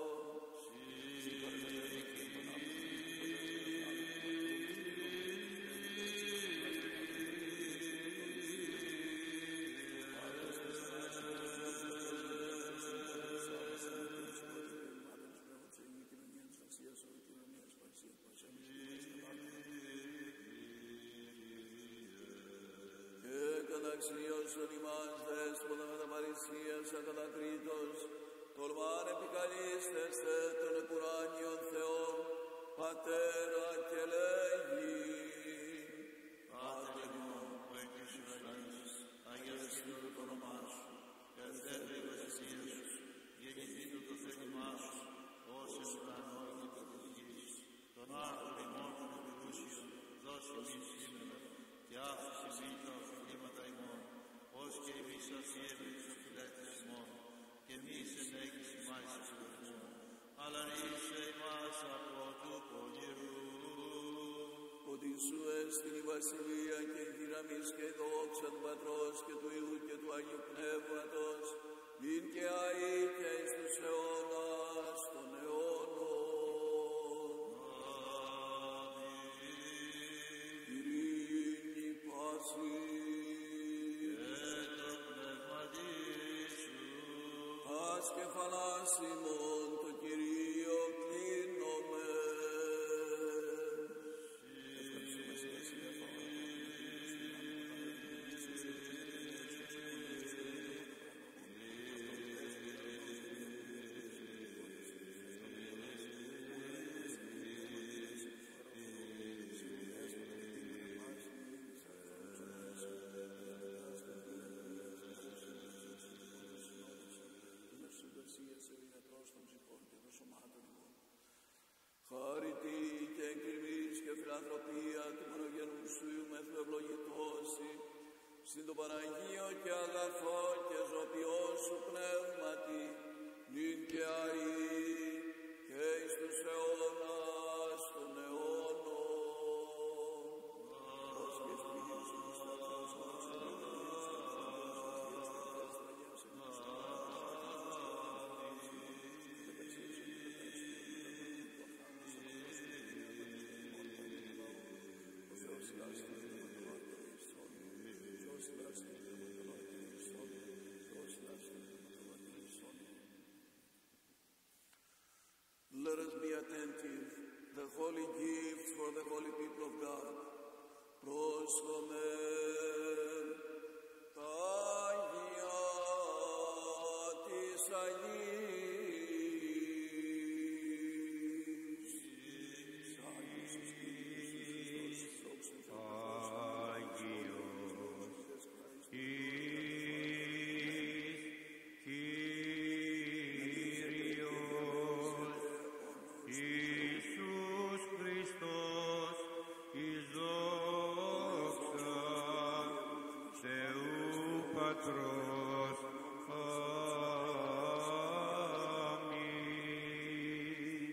Καταξιώσον ημάς δέσποτα με τα παρησίασα κατακρίτως, τολμάν επικαλίστεστε των επουράνιων Θεών, Πατέρα και λέγει. Πάτερ ημών που εκ της ουρανής, αγιαστήτω το όνομά σου, καθέτω η βασιλεία σου, γεννηθήτω το θέλημά σου, ως εν ουρανό και κατ' της γης. Τον άρθρο ημών των επιρούσιων, δώσει εμείς σήμερα, και άφησε μη τα οφειλήματα ημών, ως και εμείς αφιέμε τους οφειλέτες ημών, και εμείς ενέγεις ημάς εις ουρανών, αλλά ρίσε ημάς από του πονηρού. Ότι σου έστειν η βασιλεία και η δύναμις και η δόξα του Πατρός και του Υιού και του Αγίου Πνεύματος, ειν και αεί και εις τους αιώνας των αιώνων. Ειρήνη πάση ας κεφαλάς ημών το Κυρίο κλείνομαι. Χάρητη και εγκριβής και φιλανθρωπία του μονογενού σου μεθού ευλογητώσει, συν το Παναγίο και αγαθό και ζωπιό σου πνεύματι, νυν και αεί και εις τους αιώνας των αιώνων. Ως και εις πληγήν σου Χριστός, ως και εις Let us be attentive. The holy gift for the holy people of God. Πρόσχομαι τα Άγια της Αγίας. Άγιος εις Κύριος Χριστός, Ιησούς Χριστός, εις δόξα Θεού Πατρός. Αμήν.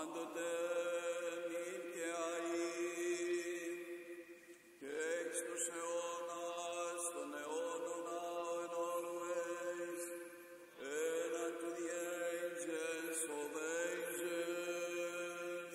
πάντοτε νυν και αεί και εις τους αιώνας των αιώνων and always and unto the ages of ages.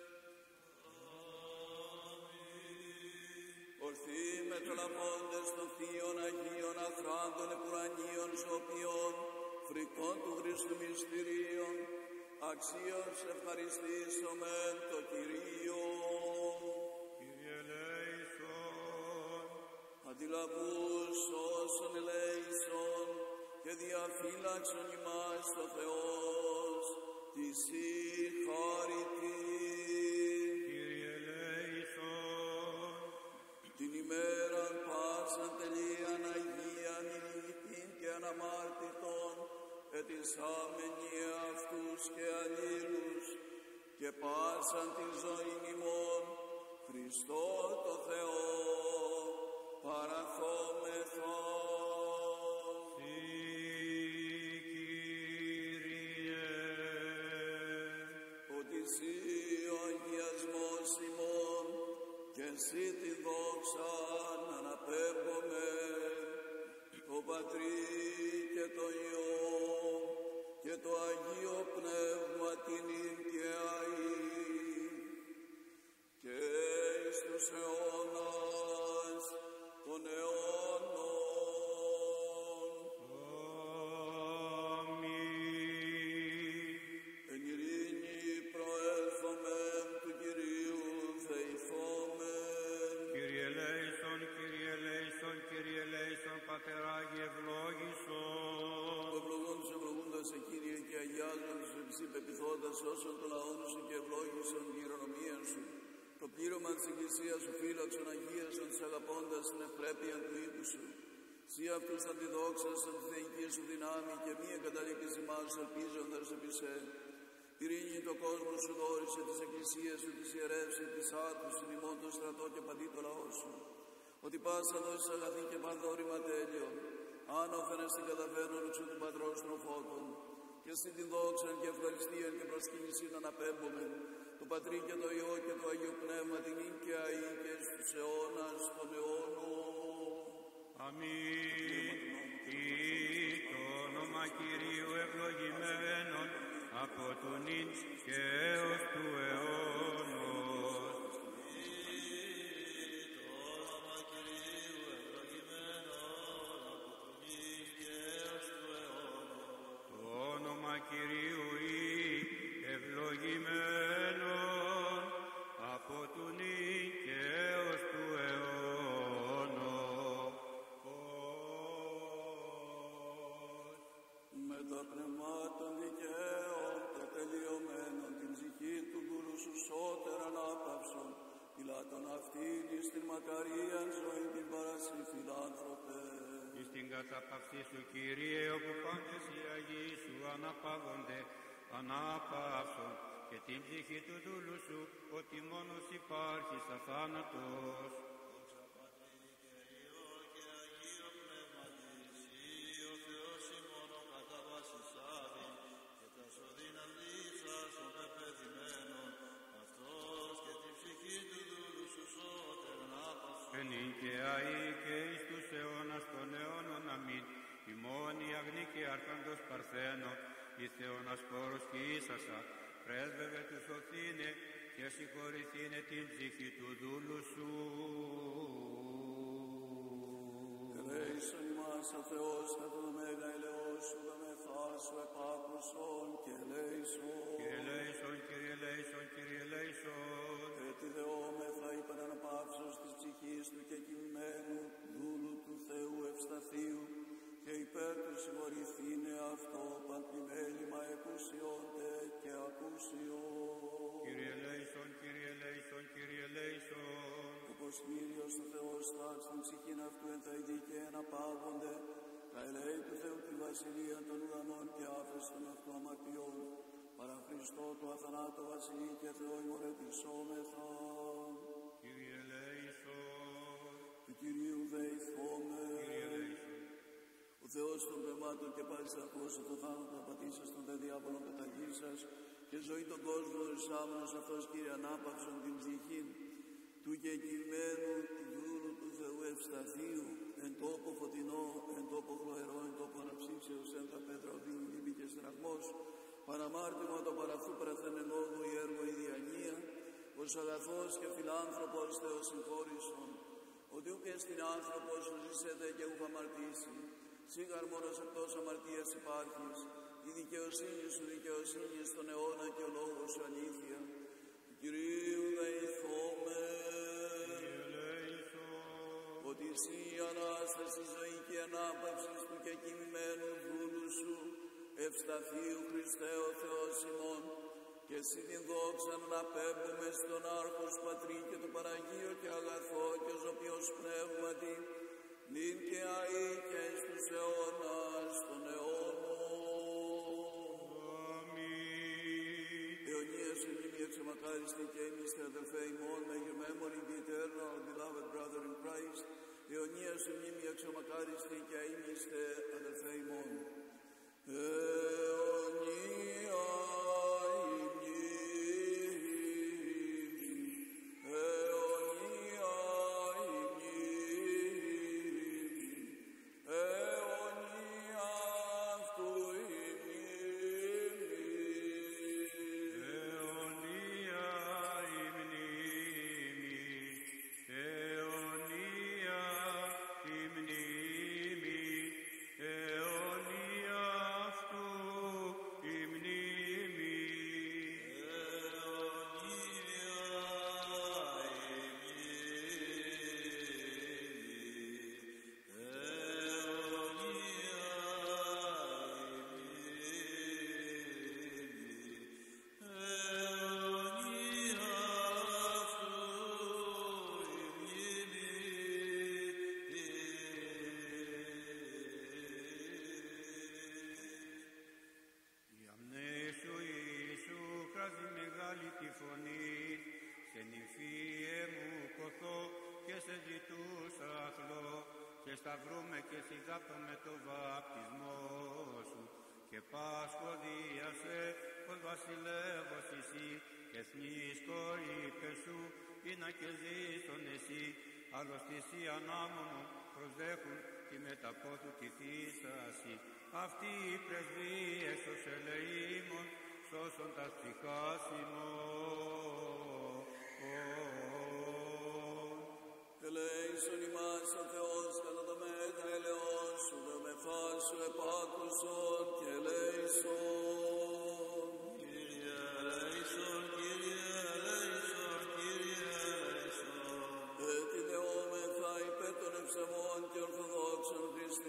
Ορθοί μετρολαβώντες των θείων Αγίων Αχράντων επουρανίων ζωοποιών φρικών του Χριστού μυστηρίων αξίως ευχαριστήσομεν το Κυρίο. Κύριε ελέησον, Αντιλαβούς όσων ελέησον και διαφύλαξον ημάς ο Θεός της η χάρητη. Κύριε ελέησον, Την ημέραν πάσαν τελείαν Αγίαν ηλικήν και αναμάρτητον ετισάμενοι αυτούς και αλλήλους και πάσαν τη ζωή ημών Χριστό το Θεό παραθόμεθα. Συ, Κύριε, Ότι εσύ ο αγιασμός ημών και εσύ τη δόξα να αναπέμπομαι το Πατρί και το Υιό και το Αγίο Πνεύμα την ην και αεί και εις τους αιώνας των αιώνων. Αμήν. Εν ειρήνη προέλθομεν του Κυρίου δεηθόμεν. Κύριε ελέησον, Κύριε ελέησον, Κύριε ελέησον, Πατεράγι ευλόγησον. Ευλογώντας ευλογούντας σε Κύριε και αγιάζοντας εσύ πεπιθώντας όσων των λαών σου και ευλόγησον την χειρονομία σου. Το πλήρωμα της Εκκλησίας σου φύλαξον αγίασον της αγαπώντας την ευπρέπεια του οίκου σου. Συ αυτούς αντιδόξασον τη θεϊκή σου δυνάμει και μη εγκαταλείπεις ημάς ελπίζοντας επί σε. Ειρήνη το κόσμο σου δόρισε της Εκκλησίας σου, της ιερεύση, της άρτους, ημών το στρατό και παντί το λαό σου. Ότι πάσα δώσεις αγαθή και πανδόρημα τέλειο, άνωθεν στην καταφέρνον εξού του Πατρός τροφότων, και στην την δόξαν και ευχαριστίαν και προσκύνησιν αναπέμπομεν, το Πατρί και το Υιό και το Αγίο Πνεύμα την ην και αεί και στους αιώνας των αιώνων. Αμήν. Ή το όνομα Κυρίου ευλογημένον από του νυν και έως του αιώνος. Το όνομα Κυρίου ή ευλογημένον από του νυν και έως του αιώνος. Με τα πνευμάτων δικαίων και τελειωμένων την ψυχή του δούλου σου σώτερα ανάπαυσον, πιλάτων αυτήν εις την μακαρίαν ζωή την παρασύ φιλάνθρωπε. Εις την καταπαυσή σου, Κύριε, όπου πάντες οι Αγίοι σου αναπαύονται, ανάπαυσον και την ψυχή του δούλου σου, ότι μόνος υπάρχεις αθάνατος. Εν ην και αεί και εις τους αιώνας των αιώνων. Αμήν. Ημών η αγνή και άρχαντος Παρθένο, εις Θεώνας χώρος και ίσασα, πρέσβευε του σωθήνε και συγχωρηθήνε την ψυχή του δούλου σου. Ελέησον ημάς ο Θεός κατά το μέγα ελεός σου, δαμεθά σου επάκουσον και ελέησον. Κύριε ελέησον, Κύριε ελέησον, Κύριε ελέησον. Έτσι δεόμεθα υπέρ αναπαύσεως της ψυχής του και κειμένου δούλου του Θεού ευσταθείου και υπέρ του συγχωρηθήνε αυτό παντιμέλημα εκούσιοντε και ακούσιον. Κύριε ελέησον, Κύριε ελέησον, Κύριε ελέησον. Όπως Κύριος ο Θεός τάξει την ψυχήν αυτού εν τα ειδή και αναπαύονται, τα ελέη του Θεού την βασιλεία των ουρανών και άφεση των αυτού αμαρτιών, παρά Χριστό του αθανάτου βασιλεί και Θεό ημωρετησόμεθα. Κύριε ελέησον. Του Κυρίου δεηθώμε. Κύριε ελέησον. Ο Θεός των πνευμάτων και πάλι σαν ακούσω το θάνατο απατήσας των δε διάβολων καταγγίσας και και ζωή τον κόσμο ρισάμενος αυτός, Κύριε, ανάπαυσον την ψυχή του και κειμένου δούλου του Θεού ευσταθείου, εν τόπο φωτεινό, εν τόπο χλωερό, εν τόπο αναψύξεως, εν τα πέτρα οδύνη λύπη και στραγμός, παραμάρτημα το παραυτού παραθένεν λόγου η έργο η διανία, ως αγαθός και φιλάνθρωπος Θεός συγχώρησον, ότι ούκ εστιν άνθρωπος ζήσετε και ούκ αμαρτήσει, σίγαρ μόνος εκτός αμαρτίας υπάρχεις, η δικαιοσύνη σου δικαιοσύνη στον αιώνα και ο λόγος σου αλήθεια. Κυρίου δεηθώμε, ότι εσύ η Ανάσταση ζωή και ανάπαυσης του και κοιμημένου δούλου σου, ευσταθείου Χριστέ ο Θεός ημών, και εσύ την δόξα να πέμπουμε στον Άρχος Πατρί και το Παραγείο και αγαθό και ζωοποιός πνεύματι, νυν και αεί και εις τους αιώνας των αιώνων. Αιωνίας εμνήμη εξομακάριστη και εμείστε αδελφέ ημών, may your memory be eternal, beloved brother in Christ. Αιωνίας εμνήμη εξομακάριστη και εμείστε αδελφέ ημών. Σταυρούμε και σιγάπτω με το βαπτισμό σου και Πάσχο δίασε πως βασιλεύος εσύ και θνίσκο είπε σου ή να και ζήσον εσύ αρρωστησί ανάμονο προσδέχουν τη μεταπόθου τη θύσαση αυτοί οι πρεσβείες ως ελεήμων σώσον τα ψυχάς ημών. Ελέησον ημάς ο Θεός κατά το μέγα ελεόν σου, δε μεθάσου επάκουσον και ελέησον. Κύριε ελέησον, Κύριε ελέησον, Κύριε ελέησον. Έτσι δεόμεθα υπέρ των ευσεβών και ορθοδόξων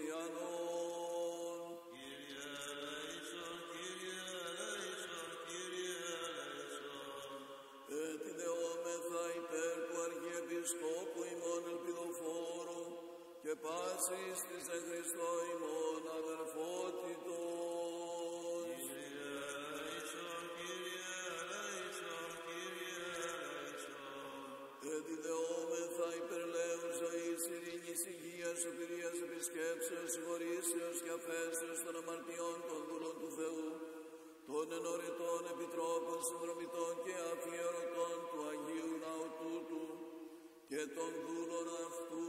χριστιανών. Κύριε ελέησον, Κύριε ελέησον, Κύριε ελέησον. Έτσι δεόμεθα υπέρ του Αρχιεπισκόπου ημών ελπιδοφόρου και πάσης της εν Χριστώ ημών αδερφότητος. Κύριε ελέησον, Κύριε ελέησον, Κύριε ελέησον. Έτσι δεόμεθα υπερλέους ζωής, ειρήνης, υγείας, σωτηρίας, επισκέψεως, συγχωρήσεως και αφέσεως των αμαρτιών των δούλων του Θεού, των ενωρητών επιτρόπων, συνδρομητών και αφιερωτών του Αγίου Ναού τούτου και των δούλων αυτού,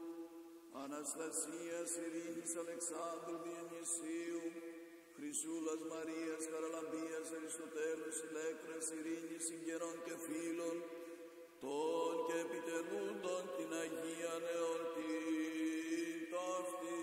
Αναστασίας, Ειρήνης, Αλεξάνδρου, Διονυσίου, Χρυσούλας, Μαρίας, Χαραλαμπίας, Αριστοτέλους, Ηλέκτρας, Ειρήνης, Συγγερών και φίλων, των και επιτελούντων την Αγία Εορτή ταύτη.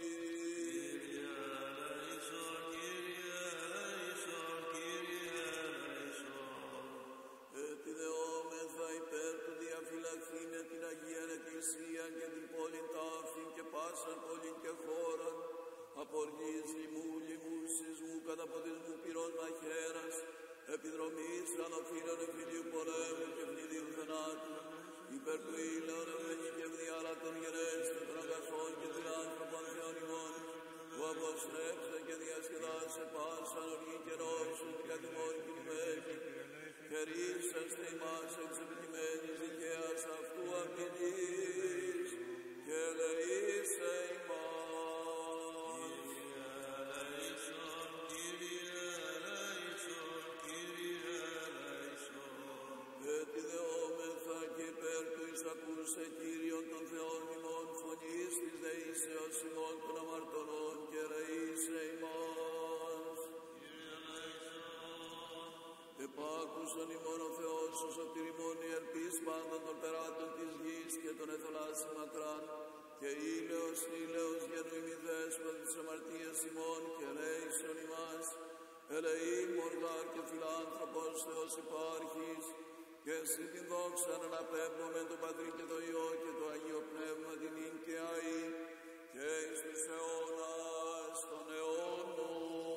Κύριε ελέησον, Κύριε ελέησον, Κύριε ελέησον. Έτσι δεόμεθα υπέρ του διαφυλαχθήνε την Αγία Εκκλησία και την πόλη ταύτη και πάσαν πόλη και χώραν, αποργής λοιμού, λοιμού, σεισμού, καταποντισμού, πυρών μαχαίρας, επιδρομής, ανοφύλων, εμφυλίου πολέμου και ευνηδίου θανάτου, υπέρ του ήλαιων, ευγενή και ευδιάλατων γενέστων, των αγαθών και τριάνθρωπων θεών ημών, που αποστρέψε και διασκεδάσε πάσαν οργή και νόησον και κατημόν κινημένη, και ρίσαστε ημάς εξ επιτιμένης δικαίας αυτού απειλής, και ελεήσε ημάς. Κύριε ελέησον, Κύριε ελέησον, Κύριε σε Κύριον των Θεών ημών, φωνής της δεήσεως ημών των αμαρτωλών και ελεήσε ημάς. Επάκουσον ημών ο Θεός, ο σωτηριμόν η ελπίς πάντων των περάτων της γης και των εθολάσσι μακράν, και ήλαιος γενουημιδές προ τις αμαρτίες ημών και ελέησον ημάς. Ελεή μοργάρ και φιλάνθρωπος Θεός υπάρχεις, και εσύ την δόξα να αναπέμπουμε τον Πατρί και το Υιό και το Αγίο Πνεύμα την ίν και αεί και εις τους αιώνας των αιώνων.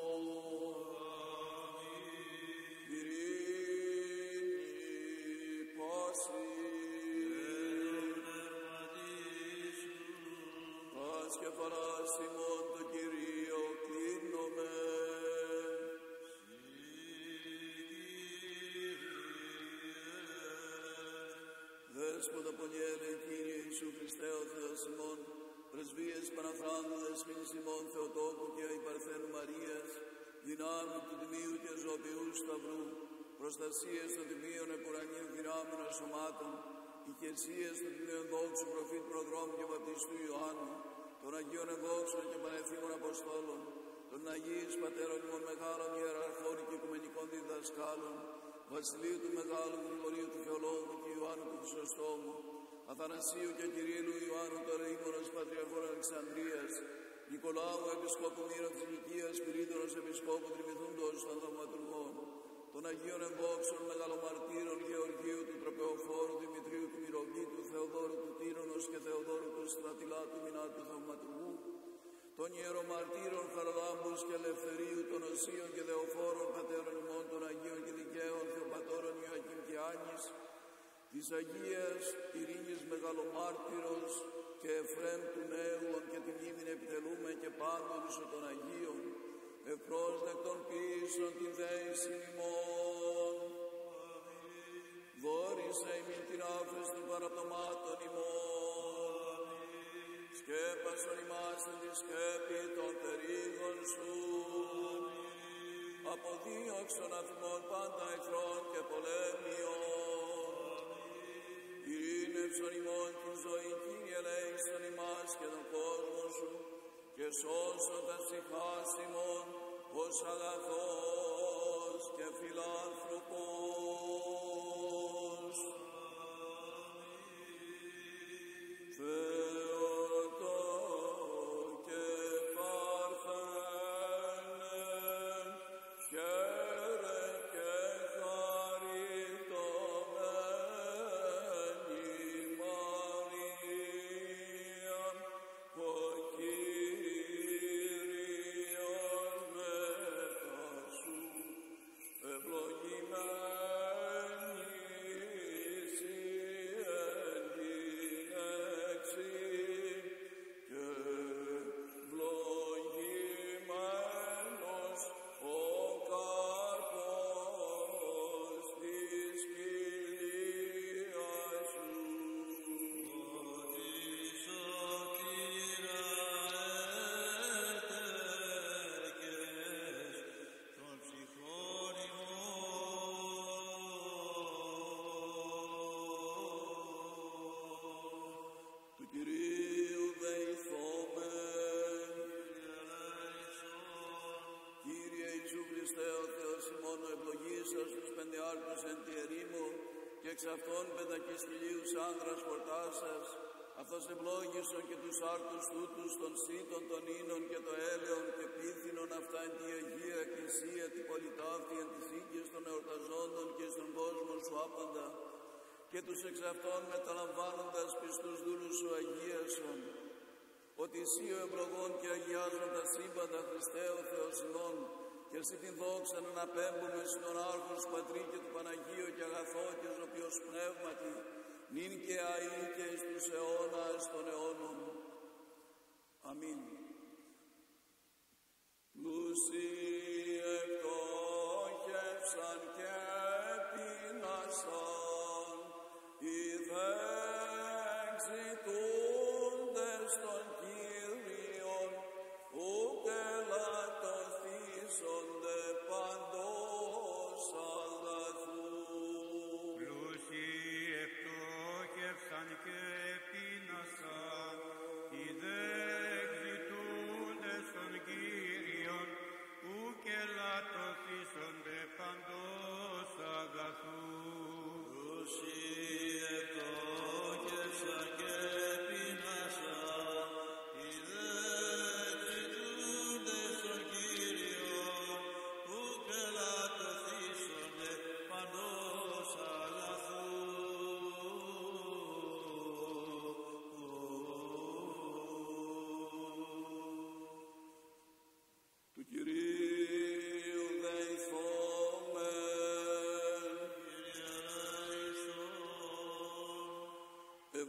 Ειρήνη πάση πας και παράς ημών το Κυρίο κλείνομαι. Δέσποτα πολιέλε Κύριε Ιησού Χριστέ ο Θεός ημών, πρεσβείες Παναθράντουδες μήνυς ημών Θεοτόκου και Υπαρθένου Μαρίας, δυνάμει του Τιμίου και Ζωοποιού Σταυρού, προστασίες των Τιμίων επουρανίων δυνάμεων σωμάτων, ηκεσίες των Τιμίων δόξου προφήτ προδρόμου και βαπτιστού Ιωάννου, των Αγίων Ενδόξων και Πανεθήμων Αποστόλων, των Αγίης Πατέρων ημών μεγάλων ιεραρχών και οικουμενικών διδασκάλων, Βασιλείου του Μεγάλου Γρηγορίου του Θεολόγου και Ιωάννου του Χρυσοστόμου, Αθανασίου και Κυρίλου Ιωάννου του Ερεήμονος Πατριαρχών Αλεξανδρίας, Νικολάου Επισκόπου Μύρων της Λυκίας, Πυρίδωρος Επισκόπου Τριμηθούντος των Δαυματουργών, των Αγίων Ενδόξων Μεγαλομαρτύρων Γεωργίου του Τροπεοφόρου, Δημητρίου του Μυρωγήτου, Θεοδόρου του Τύρονος και Θεοδόρου του Στρατιλάτου Μινάτου Θαυματουργού, των Ιερομαρτύρων Χαρδάμπους και Ελευθερίου, των Οσίων και Δεοφόρων Πατέρων ημών, των Αγίων και Δικαίων Θεοπατώρων Ιωακήμ και Άνης, της Αγίας Ειρήνης Μεγαλομάρτυρος και Εφραίμ του Νέου, και τη μνήμην επιτελούμε και πάντων των Αγίων, ευπρόσδεκτον πίσω την δέηση ημών. Δόρισε ημίν την άφεση των παραπτωμάτων ημών, σκέπασον ημάς εν τη σκέπη των περίγων σου, αποδίωξον αθμών πάντα εχθρών και πολέμιων, ειρήνευσον ημών την ζωή, Κύριε ελέησον ημάς και τον κόσμο σου, και σώσον τα ψυχάς ημών ως αγαθός και φιλάνθρωπος. Θεότο και Παρθένε, χαίρε και χαριτωμένη Μαρία, ο Κύριος μετά σου, ευλογημένη εσύ εν γυναίξει και ευλογημένος ο καρπός της κοιλίας σου. Του Κυρίου δεηθόμεν. Κύριε Ιησού Χριστέ ο Θεός ημών, ο ευλογήσας τους πεντεάρτους εν τη ερήμο και εξ αυτών πεντακισχυλίους άνδρας πορτάσας, αυτός ευλόγησον και τους άρτους τούτους των σύτων των ίνων και το έλεον και πίθυνον αυτά εν τη Αγία Εκκλησία τη πολυτάφτη εν της οίκης των εορταζόντων και στον κόσμο σου άπαντα, και τους εξ αυτών μεταλαμβάνοντας πιστούς δούλους σου αγίασον, ότι εσύ ο ευλογών και αγιάζον τα σύμπαντα Χριστέ ο Θεός ημών, και εσύ την δόξα να αναπέμπουμε στον Άρχον σου Πατρί και του Παναγίου και αγαθό και ζωοποιός πνεύματι, νυν και αεί και εις τους αιώνας των αιώνων. Αμήν. Πλούσιοι εκτόχευσαν και πεινάσαν, οι δεν ζητούντες των Κύριων, ούτε λατωθήσονται παντός αγαθού. Πλούσιοι εκτόχευσαν και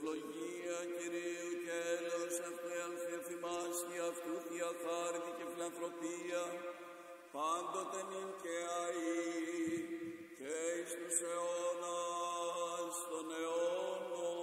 Ευλογία Κυρίου και έλεος αυτού ελθεφημάς και αυτού θεία χάρτη και φιλανθρωπία, πάντοτε νυν και αεί και εις τους αιώνας των αιώνων.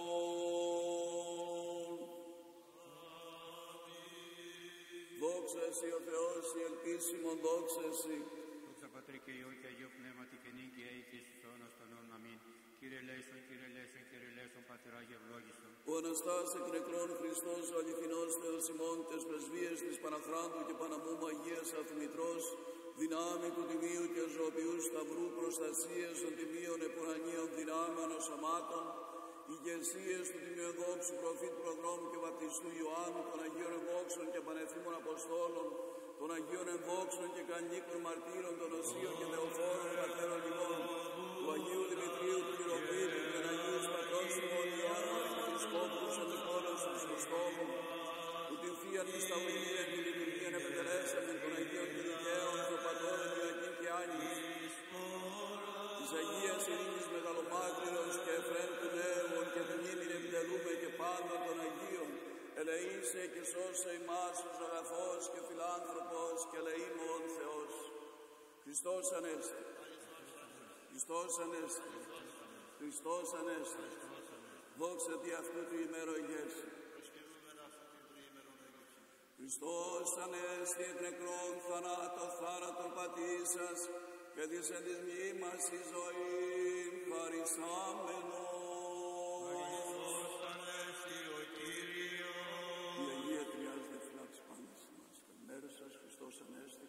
Δόξα Εσύ ο Θεός, η ελπίσιμον δόξα Εσύ. Δόξα Πατρί και Υιό και Αγίο Πνεύματι και νύν και αεί και εις τους αιώνας των αιώνων. Αμήν. Κύριε ελέησον, Κύριε ελέησον, Κύριε ελέησον, Πατηρά και ευλόγησον. Ο Αναστάς εκ νεκρών Χριστός, ο αληθινός Θεός ημών, τες πρεσβείες της Παναχράντου και Παναμού Αγίας Αθμητρός, δυνάμει του Τιμίου και ζωοποιού σταυρού, προστασίες των Τιμίων επουρανίων δυνάμεων οσωμάτων, ηγεσίες του Τιμίου Ενδόξου Προφήτου Προδρόμου και Βαπτιστού Ιωάννου, των Αγίων Ενδόξων και Πανεθήμων Αποστόλων, των Αγίων Ενδόξων και Καννίκων Μαρτύρων, των Οσίων και Θεοφόρων Πατέρων ημών, του Αγίου Δημητρίου του Μυροπήτου, των Αγίους Πατρός ημών Ιωάννου Αρχιεπισκόπους αντιπόλεως του Χριστόβου, που την Θείαν Μυσταυλία και λειτουργίαν επιτελέσαμε των Αγίων και Δικαίων, των Πατώρων Ιωακήμ και Άννης, της Αγίας Ειρήνης Μεγαλομάκρυρος και Εφρέμ του Νέου και την ύμνην επιτελούμε και πάντων των Αγίων, ελεήσε και σώσε ημάς τους αγαθός και φιλάνθρωπος και ελεήμων Θεός. Χριστός Ανέστη. Χριστός Ανέστη. Χριστός Ανέστη. Δόξα Τί αυτού του ημερογεύση. Χριστός Ανέστη εκ νεκρών θανάτων θάνατον πατήσας και της εν της μνήμας η ζωή χαρισάμενος. Χριστός Ανέστη ο Κύριος. Η Αγία Τριάς δε φυλάξει πάντα σε εμάς. Καλημέρα σας, Χριστός Ανέστη.